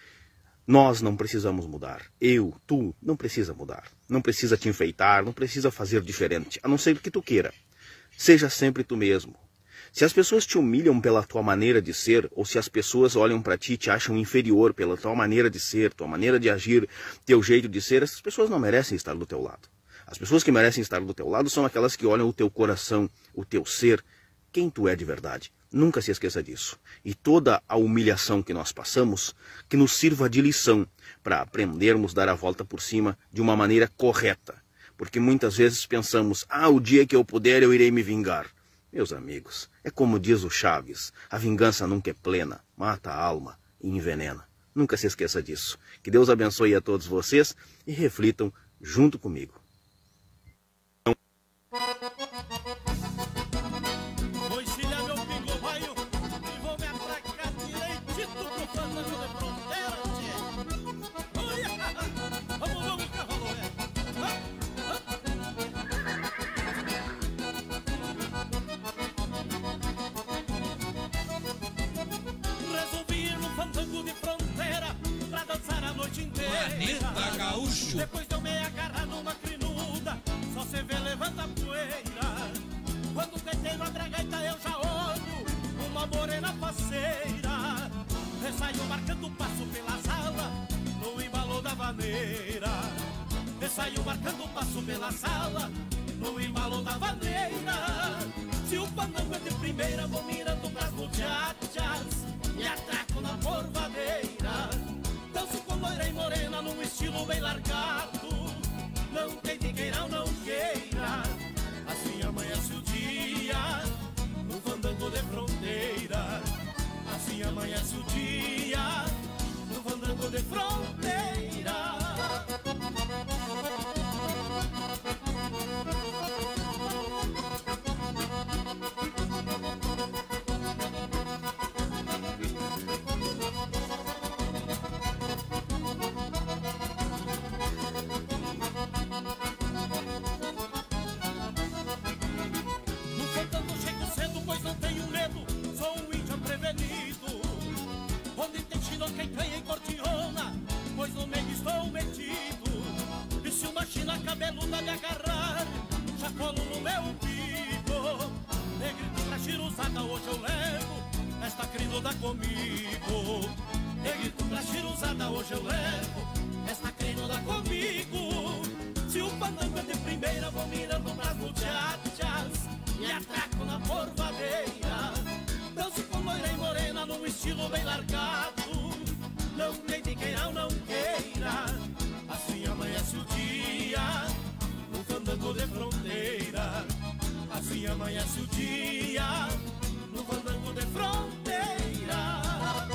Nós não precisamos mudar. Eu, tu, não precisa mudar. Não precisa te enfeitar, não precisa fazer diferente, a não ser que tu queira. Seja sempre tu mesmo. Se as pessoas te humilham pela tua maneira de ser, ou se as pessoas olham para ti e te acham inferior pela tua maneira de ser, tua maneira de agir, teu jeito de ser, essas pessoas não merecem estar do teu lado. As pessoas que merecem estar do teu lado são aquelas que olham o teu coração, o teu ser, quem tu é de verdade. Nunca se esqueça disso. E toda a humilhação que nós passamos, que nos sirva de lição para aprendermos a dar a volta por cima de uma maneira correta. Porque muitas vezes pensamos, ah, o dia que eu puder eu irei me vingar. Meus amigos, é como diz o Chaves, a vingança nunca é plena, mata a alma e envenena. Nunca se esqueça disso. Que Deus abençoe a todos vocês e reflitam junto comigo. Planeta Gaúcho. Depois de eu me agarrar numa crinuda, só se vê levanta a poeira. Quando tentei a dragaita eu já olho uma morena faceira. Eu saio marcando passo pela sala, no embalo da vaneira. Eu saio marcando passo pela sala, no embalo da vaneira. Se o pandango é de primeira, vou mirando pras muchachas e atraco na porvadeira. Danço com loira e morena num estilo bem largado. Não tem de queira ou não queira, assim amanhece o dia no fandango de fronteira. Assim amanhece o dia no fandango de fronteira. Quem ganha em cortiona, pois no meio estou metido. E se uma china cabeluda me agarrar, já colo no meu umbigo. Negrito pra chiruzada hoje eu levo esta crinuda comigo. Negrito pra chiruzada hoje eu levo esta crinuda comigo. Se o pandango é de primeira, vou mirando pras muchachas e atraco na porvadeira. Danço com loira e morena num estilo bem largado. Não tem de queira ou não queira, assim amanhece o dia no fandango de fronteira. Assim amanhece o dia no fandango de fronteira.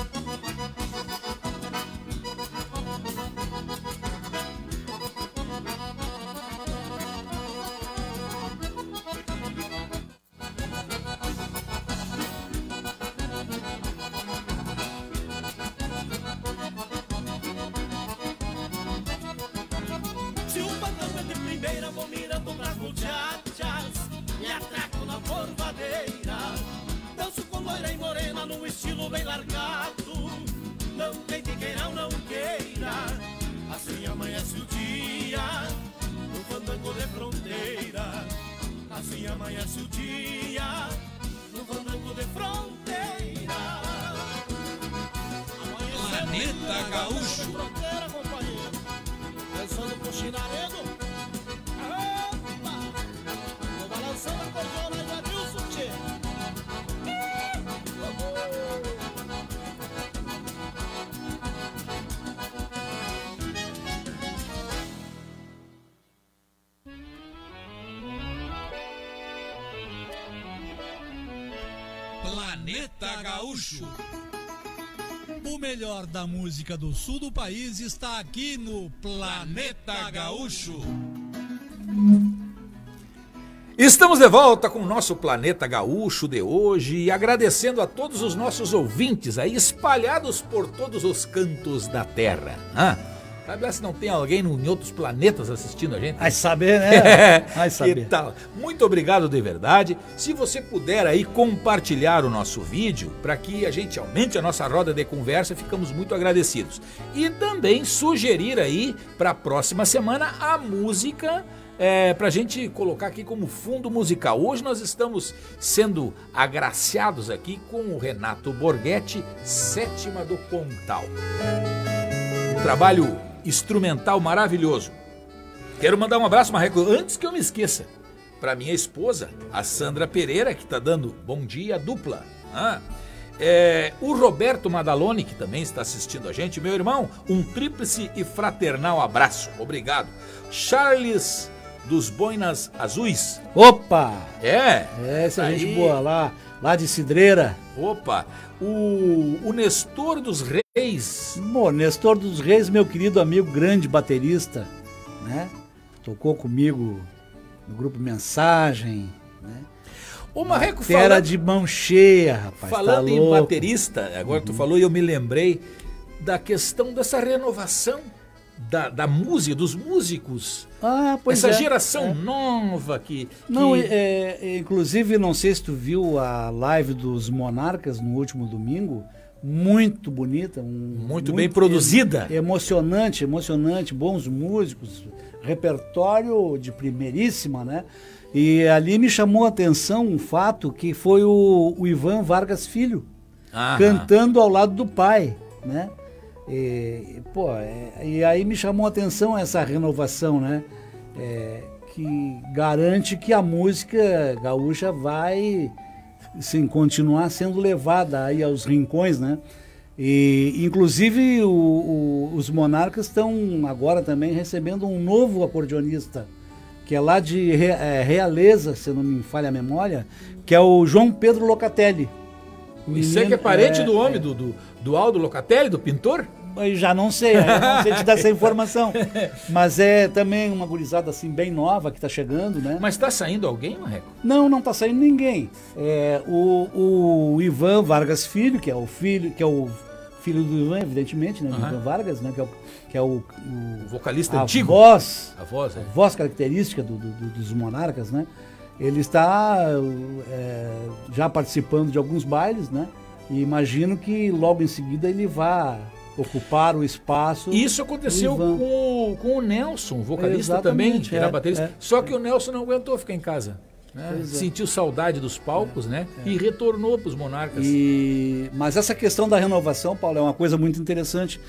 Vou mirando pras muchachas e atraco na porvadeira. Danço com loira e morena num estilo bem largado. Não tem de queira ou não queira, assim amanhece o dia no fandango de fronteira. Assim amanhece o dia no fandango de fronteira. Planeta Gaúcho. Fronteira, companheiro. Pensando pro chinaredo. Balançando a cordiona e Adilson, tchê. Planeta Gaúcho. O melhor da música do sul do país está aqui no Planeta Gaúcho. Estamos de volta com o nosso Planeta Gaúcho de hoje e agradecendo a todos os nossos ouvintes aí espalhados por todos os cantos da Terra. Ah, sabe lá se não tem alguém em outros planetas assistindo a gente? Vai saber, né? Vai saber. Que tal? Muito obrigado de verdade. Se você puder aí compartilhar o nosso vídeo para que a gente aumente a nossa roda de conversa, ficamos muito agradecidos. E também sugerir aí para a próxima semana a música É, pra gente colocar aqui como fundo musical. Hoje nós estamos sendo agraciados aqui com o Renato Borghetti, Sétima do Pontal. Um trabalho instrumental maravilhoso. Quero mandar um abraço, Marreco, antes que eu me esqueça, para minha esposa, a Sandra Pereira, que está dando bom dia dupla. Ah, é, o Roberto Madaloni, que também está assistindo a gente. Meu irmão, um tríplice e fraternal abraço. Obrigado. Charles dos Boinas Azuis. Opa! É. É, essa aí, gente boa lá, lá de Cidreira. Opa! O, o Nestor dos Reis. Bom, Nestor dos Reis, meu querido amigo, grande baterista, né? Tocou comigo no grupo Mensagem, né? O Marreco Era falando, de mão cheia, rapaz. falando tá em louco. baterista, agora tu falou e eu me lembrei da questão dessa renovação da, da música, dos músicos. Ah, pois Essa é, geração é. nova que... Não, que... é, é, inclusive, não sei se tu viu a live dos Monarcas no último domingo, muito bonita. Um, muito, muito bem produzida. E, emocionante, emocionante, bons músicos, repertório de primeiríssima, né? E ali me chamou a atenção um fato que foi o, o Ivan Vargas Filho, Aham. cantando ao lado do pai, né? E, pô, é, e aí me chamou a atenção essa renovação, né? É, que garante que a música gaúcha vai, sim, continuar sendo levada aí aos rincões, né? E, inclusive, o, o, os Monarcas estão agora também recebendo um novo acordeonista, que é lá de Re, é, Realeza, se não me falha a memória, que é o João Pedro Locatelli. Isso é que é parente é, do homem, é. do, do, do Aldo Locatelli, do pintor? Eu já não sei, eu não sei te dar essa informação. Mas é também uma gurizada assim bem nova que está chegando, né? Mas está saindo alguém, Marreco? Não, não está saindo ninguém. É, o, o Ivan Vargas Filho, que é o filho, que é o filho do Ivan, evidentemente, né? Do Uhum. Ivan Vargas, né? Que é o, que é o, o O vocalista a antigo. Voz, A voz, é. a voz característica do, do, do, dos Monarcas, né? Ele está é, já participando de alguns bailes, né? E imagino que logo em seguida ele vá ocupar o espaço. Isso aconteceu do Ivan. com, com o Nelson, vocalista Exatamente, também, era é, baterista. é, Só que o Nelson não aguentou ficar em casa. Né? Pois é. Sentiu saudade dos palcos, né? E retornou para os Monarcas. E, mas essa questão da renovação, Paulo, é uma coisa muito interessante,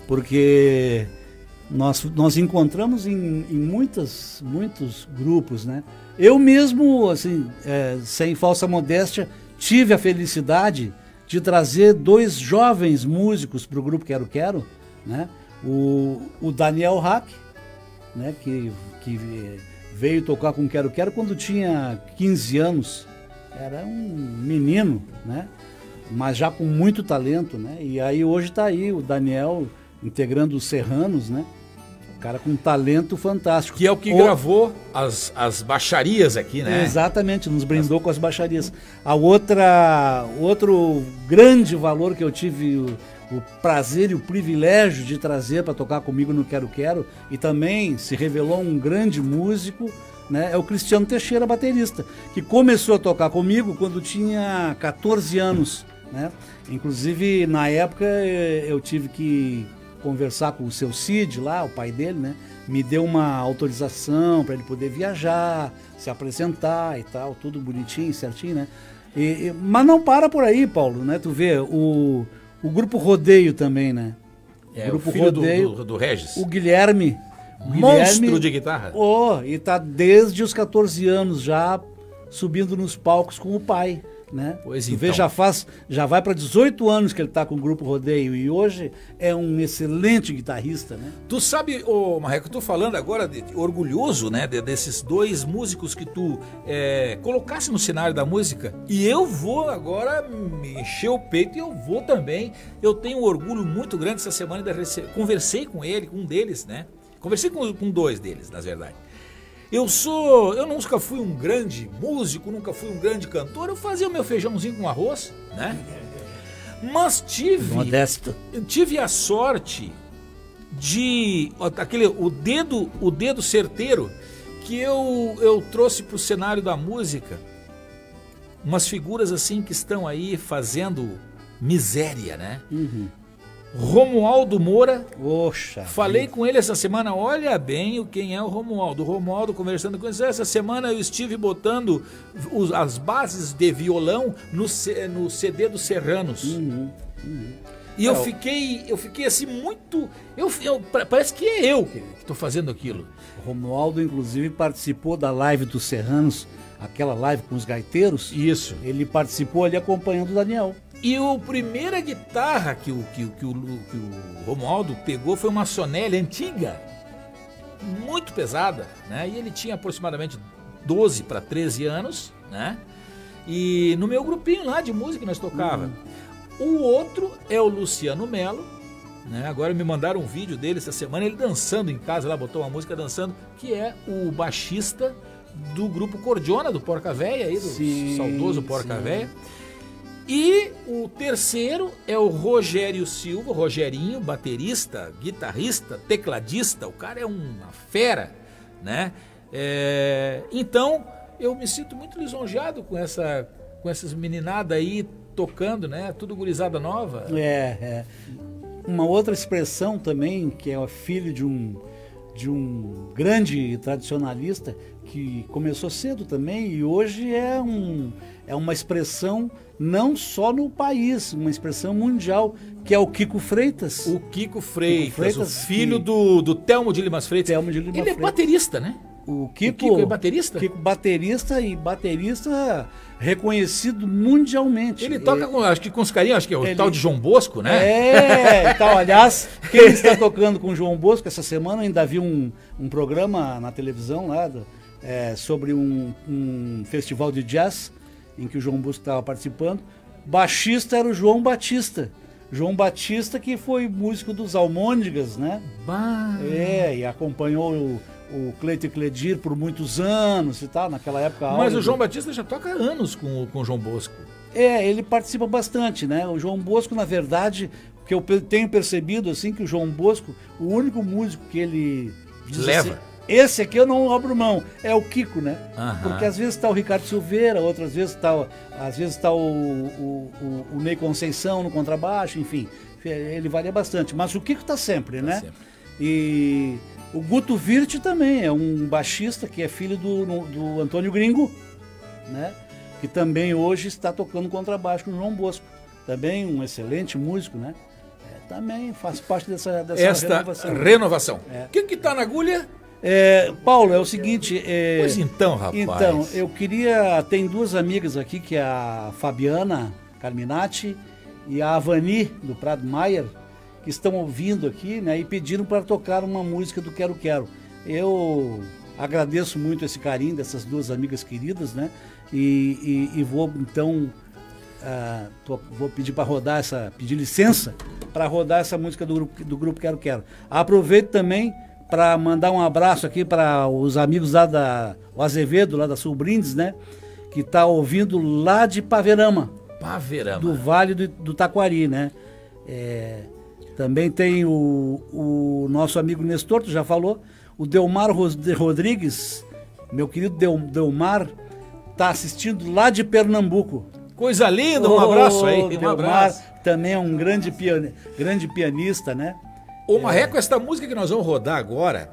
porque nós, nós encontramos em, em muitas, muitos grupos, né? Eu mesmo, assim, é, sem falsa modéstia, tive a felicidade de trazer dois jovens músicos para o grupo Quero Quero, né? O, o Daniel Hack, né? Que, que veio tocar com Quero Quero quando tinha quinze anos, era um menino, né? Mas já com muito talento, né? E aí hoje está aí o Daniel integrando os Serranos, né? O cara com um talento fantástico. Que é o que o... gravou as, as baixarias aqui, né? Exatamente, nos brindou com as baixarias. A outra, outro grande valor que eu tive o, o prazer e o privilégio de trazer para tocar comigo no Quero Quero, e também se revelou um grande músico, né, é o Cristiano Teixeira, baterista, que começou a tocar comigo quando tinha quatorze anos, né? Inclusive, na época, eu tive que conversar com o seu Cid lá, o pai dele, né? Me deu uma autorização para ele poder viajar, se apresentar e tal, tudo bonitinho, certinho, né? E, e, mas não para por aí, Paulo, né? Tu vê, o, o grupo Rodeio também, né? É, o grupo o filho Rodeio, do, do, do Regis. O Guilherme. O Monstro Guilherme, de guitarra. Oh, e tá desde os quatorze anos já subindo nos palcos com o pai, né? Pois tu então. vê, já faz, já vai para dezoito anos que ele tá com o grupo Rodeio, e hoje é um excelente guitarrista, né? Tu sabe, ô Marreco, eu tô falando agora de, de, orgulhoso, né, de, desses dois músicos que tu é, colocasse no cenário da música, e eu vou agora me encher o peito e eu vou também. Eu tenho um orgulho muito grande essa semana, de rece... conversei com ele, com um deles, né? Conversei com, com dois deles, na verdade. Eu sou, eu nunca fui um grande músico, nunca fui um grande cantor, eu fazia o meu feijãozinho com arroz, né? Mas tive, Modesto. tive a sorte de, aquele, o dedo, o dedo certeiro que eu, eu trouxe para o cenário da música, umas figuras assim que estão aí fazendo miséria, né? Uhum. Romualdo Moura. Oxa. Falei vida. com ele essa semana, olha bem o quem é o Romualdo. O Romualdo, conversando com ele, essa semana eu estive botando os, as bases de violão no, no C D dos Serranos. Uhum, uhum. E eu fiquei, eu fiquei assim muito... Eu, eu, parece que é eu que estou fazendo aquilo. O Romualdo, inclusive, participou da live dos Serranos, aquela live com os gaiteiros. Isso. Ele participou ali acompanhando o Daniel. E a primeira guitarra que o, que, que, o, que o Romualdo pegou foi uma Sonelli antiga, muito pesada, né? E ele tinha aproximadamente doze para treze anos, né? E no meu grupinho lá de música que nós tocava. Uhum. O outro é o Luciano Melo, né? Agora me mandaram um vídeo dele essa semana, ele dançando em casa, lá botou uma música dançando, que é o baixista do grupo Cordiona, do Porca Véia, aí, do sim, saudoso Porca sim. Véia. E o terceiro é o Rogério Silva, Rogerinho, baterista, guitarrista, tecladista, o cara é uma fera, né? É, então, eu me sinto muito lisonjeado com, essa, com essas meninadas aí tocando, né? Tudo gurizada nova. É, é. Uma outra expressão também, que é o filho de um, de um grande tradicionalista, que começou cedo também e hoje é, um, é uma expressão não só no país, uma expressão mundial, que é o Kiko Freitas. O Kiko Freitas, Kiko Freitas o filho que... do, do Telmo de Limas Freitas. Telmo de Limas Ele Freitas. é baterista, né? O Kiko, o Kiko é baterista? Kiko baterista e baterista reconhecido mundialmente. Ele toca, com, acho que com os carinhos, acho que é o ele... tal de João Bosco, né? É, e tal. Aliás, quem está tocando com o João Bosco essa semana, ainda vi um, um programa na televisão lá do, é, sobre um, um festival de jazz em que o João Bosco estava participando. Baixista era o João Batista. João Batista, que foi músico dos Almôndegas, né? Bah. É, e acompanhou o, o Cleito e Cledir por muitos anos e tal, naquela época. Mas o João Batista já toca há anos com, com o João Bosco. É, ele participa bastante, né? O João Bosco, na verdade, o que eu tenho percebido, assim, que o João Bosco, o único músico que ele... leva. Assim, esse aqui eu não abro mão, é o Kiko, né? Aham. Porque às vezes está o Ricardo Silveira, outras vezes está às vezes tá o, o, o, o Ney Conceição no contrabaixo, enfim, ele varia bastante. Mas o Kiko está sempre, tá né? Sempre. E o Guto Virte também é um baixista que é filho do, do Antônio Gringo, né? Que também hoje está tocando contrabaixo com o João Bosco. Também um excelente músico, né? É, também faz parte dessa, dessa Esta renovação. renovação. O é. que que tá na agulha? É, Paulo, é o seguinte... É, pois então, rapaz. Então, eu queria... Tem duas amigas aqui, que é a Fabiana Carminati e a Avani, do Prado Maier, que estão ouvindo aqui, né? E pediram para tocar uma música do Quero Quero. Eu agradeço muito esse carinho dessas duas amigas queridas, né? E, e, e vou, então... Uh, tô, vou pedir para rodar essa... Pedir licença para rodar essa música do grupo, do grupo Quero Quero. Aproveito também... para mandar um abraço aqui para os amigos lá da o Azevedo, lá da Sul Brindes, né? Que está ouvindo lá de Paverama. Paverama. Do Vale do, do Taquari, né? É, também tem o, o nosso amigo Nestor, tu já falou. O Delmar Rodrigues, meu querido Del, Delmar, está assistindo lá de Pernambuco. Coisa linda, um abraço aí. O Delmar um abraço. Também é um grande, pian, grande pianista, né? Ô Marreco, é. esta música que nós vamos rodar agora,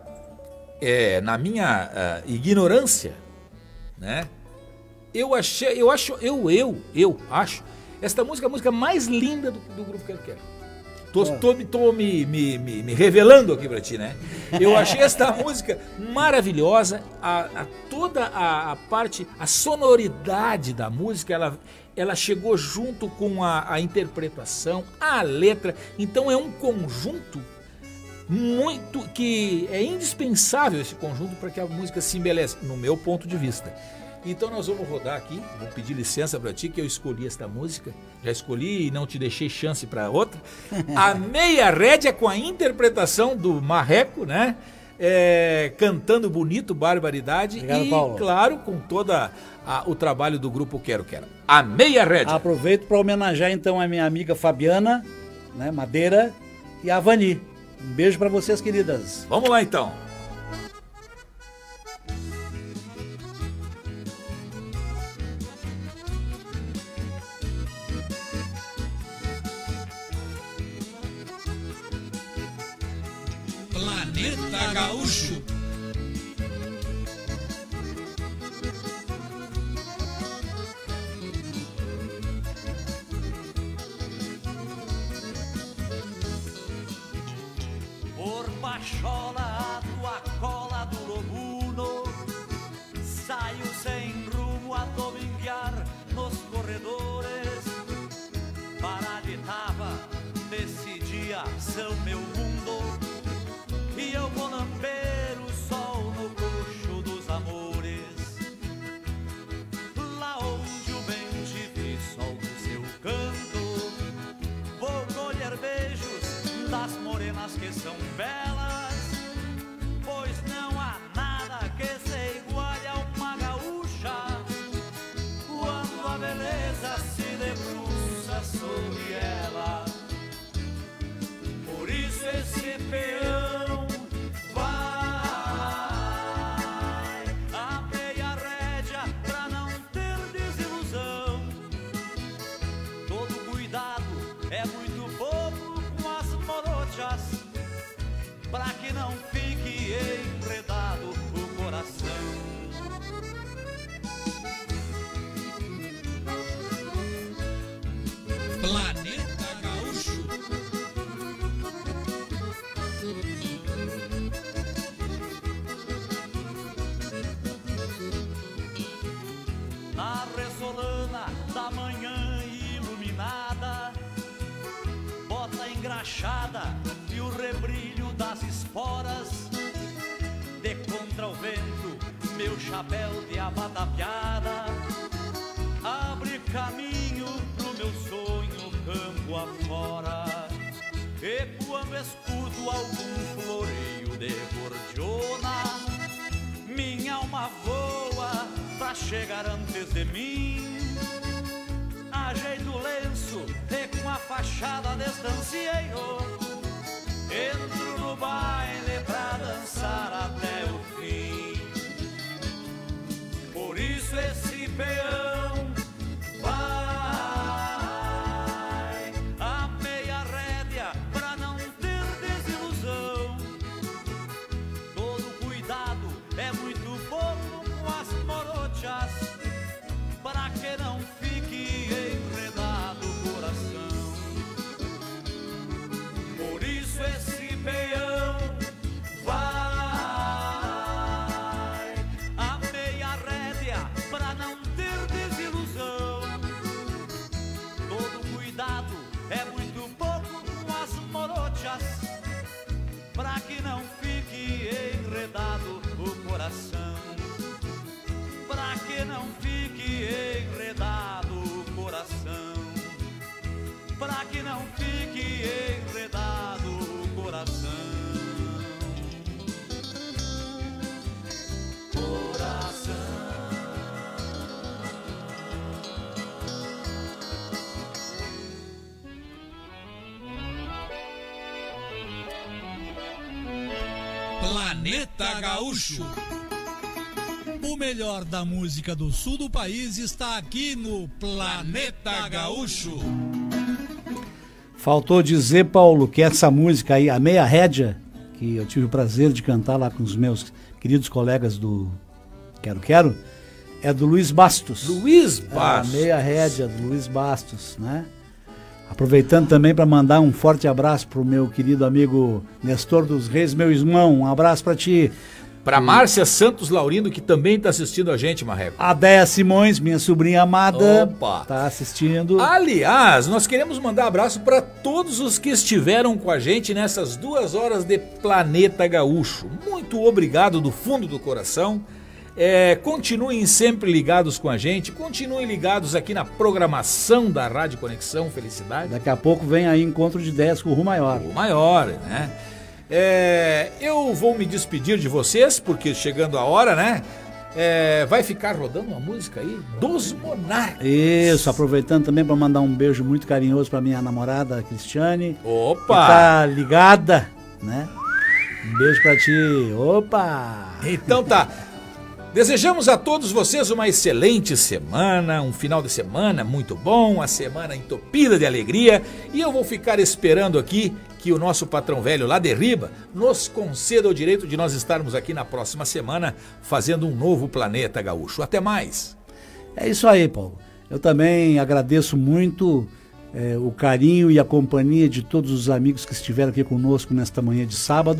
é, na minha uh, ignorância, né? Eu achei, eu acho, eu, eu, eu acho, esta música é a música mais linda do, do grupo Quero Quero. Tô, é. tô, tô me, me, me, me revelando aqui pra ti, né? Eu achei esta música maravilhosa, a, a, toda a, a parte, a sonoridade da música, ela... ela chegou junto com a, a interpretação, a letra, então é um conjunto muito, que é indispensável esse conjunto para que a música se embelece, no meu ponto de vista. Então nós vamos rodar aqui, vou pedir licença para ti que eu escolhi esta música, já escolhi e não te deixei chance para outra, a Meia Rédea com a interpretação do Marreco, né? É, cantando bonito, barbaridade. Obrigado, e, Paulo. Claro, com todo o trabalho do grupo Quero Quero. A Meia Rédea. Aproveito para homenagear então a minha amiga Fabiana, né, Madeira, e a Vani. Um beijo para vocês, queridas. Vamos lá então. Planeta Gaúcho. pachola, a tua cola do lobuno. Saio sem rumo a dominguear nos corredores. Para de tava, nesse dia são meu mundo. E eu vou lamber o sol no coxo dos amores. Lá onde o bem te vi, sol do seu canto, vou colher beijos das morenas que são belas. Pois não há nada que se iguale a uma gaúcha, quando a beleza se debruça sobre ela. Por isso esse peão vai a meia rédea pra não ter desilusão. Todo cuidado é muito pouco com as morochas, pra que não fique enredado o coração. Planeta Gaúcho. Na ressolana da manhã iluminada, bota engraxada e o rebrilho das esporas. De contra o vento, meu chapéu de abata piada abre caminho pro meu sonho campo afora. E quando escuto algum floreio de gordiona, minha alma voa pra chegar antes de mim. Ajeito o lenço e com a fachada destancieiro, entro no baile pra dançar até o fim. Por isso esse peão vai a meia rédea pra não ter desilusão. Todo cuidado é muito pouco com as morochas, para que não fique enredado o coração. Por isso esse peão vai a meia rédea pra não ter desilusão. Todo cuidado é muito pouco com as morochas, pra que não fique enredado o coração. Pra que não fique enredado o coração. Pra que não fique enredado o coração. Coração. Planeta Gaúcho. O melhor da música do sul do país está aqui no Planeta Gaúcho. Faltou dizer, Paulo, que essa música aí, a Meia Rédea, que eu tive o prazer de cantar lá com os meus queridos colegas do Quero Quero, é do Luiz Bastos. Luiz Bastos. É, a Meia Rédea do Luiz Bastos, né? Aproveitando também para mandar um forte abraço pro meu querido amigo Nestor dos Reis, meu irmão. Um abraço para ti. Para Márcia Santos Laurindo, que também está assistindo a gente, Marreco. A Déia Simões, minha sobrinha amada, Opa. tá assistindo. Aliás, nós queremos mandar abraço para todos os que estiveram com a gente nessas duas horas de Planeta Gaúcho. Muito obrigado do fundo do coração. É, continuem sempre ligados com a gente, continuem ligados aqui na programação da Rádio Conexão Felicidade. Daqui a pouco vem aí Encontro de Ideias com o Ru Maior. O Maior, né? É, eu vou me despedir de vocês, porque chegando a hora, né? É, vai ficar rodando uma música aí dos Monarcas. Isso, aproveitando também para mandar um beijo muito carinhoso para minha namorada Cristiane. Opa! Que tá ligada, né? Um beijo para ti. Opa! Então tá. Desejamos a todos vocês uma excelente semana, um final de semana muito bom, uma semana entupida de alegria, e eu vou ficar esperando aqui que o nosso patrão velho lá de Riba nos conceda o direito de nós estarmos aqui na próxima semana fazendo um novo Planeta Gaúcho. Até mais! É isso aí, Paulo. Eu também agradeço muito é, o carinho e a companhia de todos os amigos que estiveram aqui conosco nesta manhã de sábado.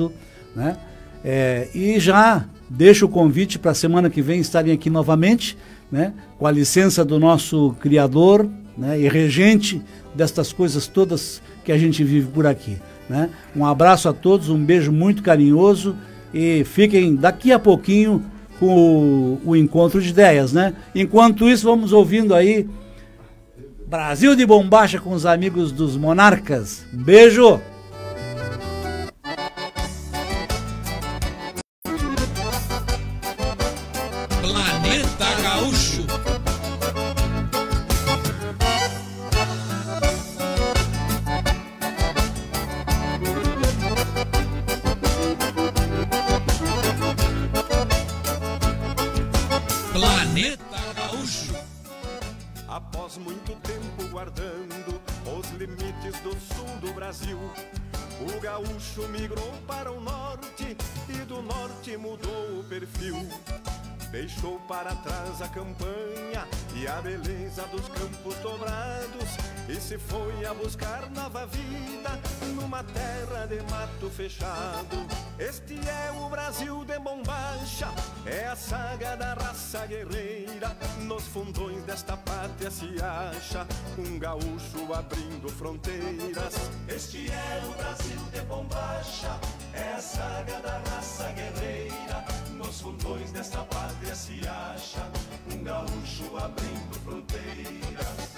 né? É, e já deixo o convite para a semana que vem estarem aqui novamente, né? Com a licença do nosso criador, né? E regente destas coisas todas que a gente vive por aqui, né? Um abraço a todos, um beijo muito carinhoso e fiquem daqui a pouquinho com o, o encontro de ideias, né? Enquanto isso, vamos ouvindo aí Brasil de Bombacha com os amigos dos Monarcas. Um beijo! Planeta Gaúcho. Planeta Gaúcho. Após muito tempo guardando os limites do sul do Brasil, o gaúcho migrou para o norte e do norte mudou o perfil. Deixou para trás a campanha e a beleza dos campos dobrados e se foi a buscar nova vida numa terra de mato fechado. Este é o Brasil de Bombacha, é a saga da raça guerreira. Nos fundões desta pátria se acha um gaúcho abrindo fronteiras. Este é o Brasil de Bombacha, é a saga da raça guerreira. Nos fundões desta pátria se acha um gaúcho abrindo fronteiras.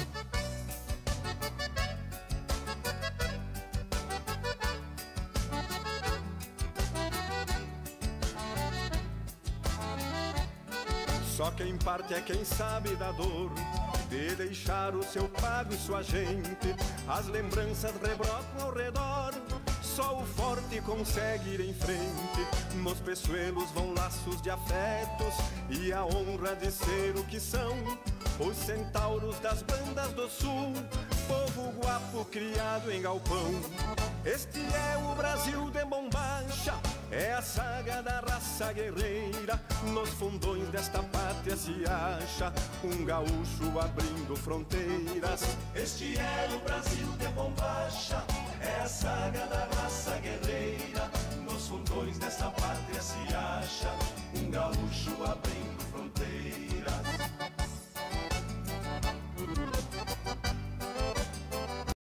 Só quem parte é quem sabe da dor de deixar o seu pago e sua gente. As lembranças rebrotam ao redor, só o forte consegue ir em frente. Nos peçoelos vão laços de afetos e a honra de ser o que são os centauros das bandas do sul, povo guapo criado em galpão. Este é o Brasil de Bombacha, é a saga da raça guerreira. Nos fundões desta pátria se acha um gaúcho abrindo fronteiras. Este é o Brasil de Bombacha, é a saga da raça guerreira. Nos fundões desta pátria se acha um gaúcho abrindo fronteiras.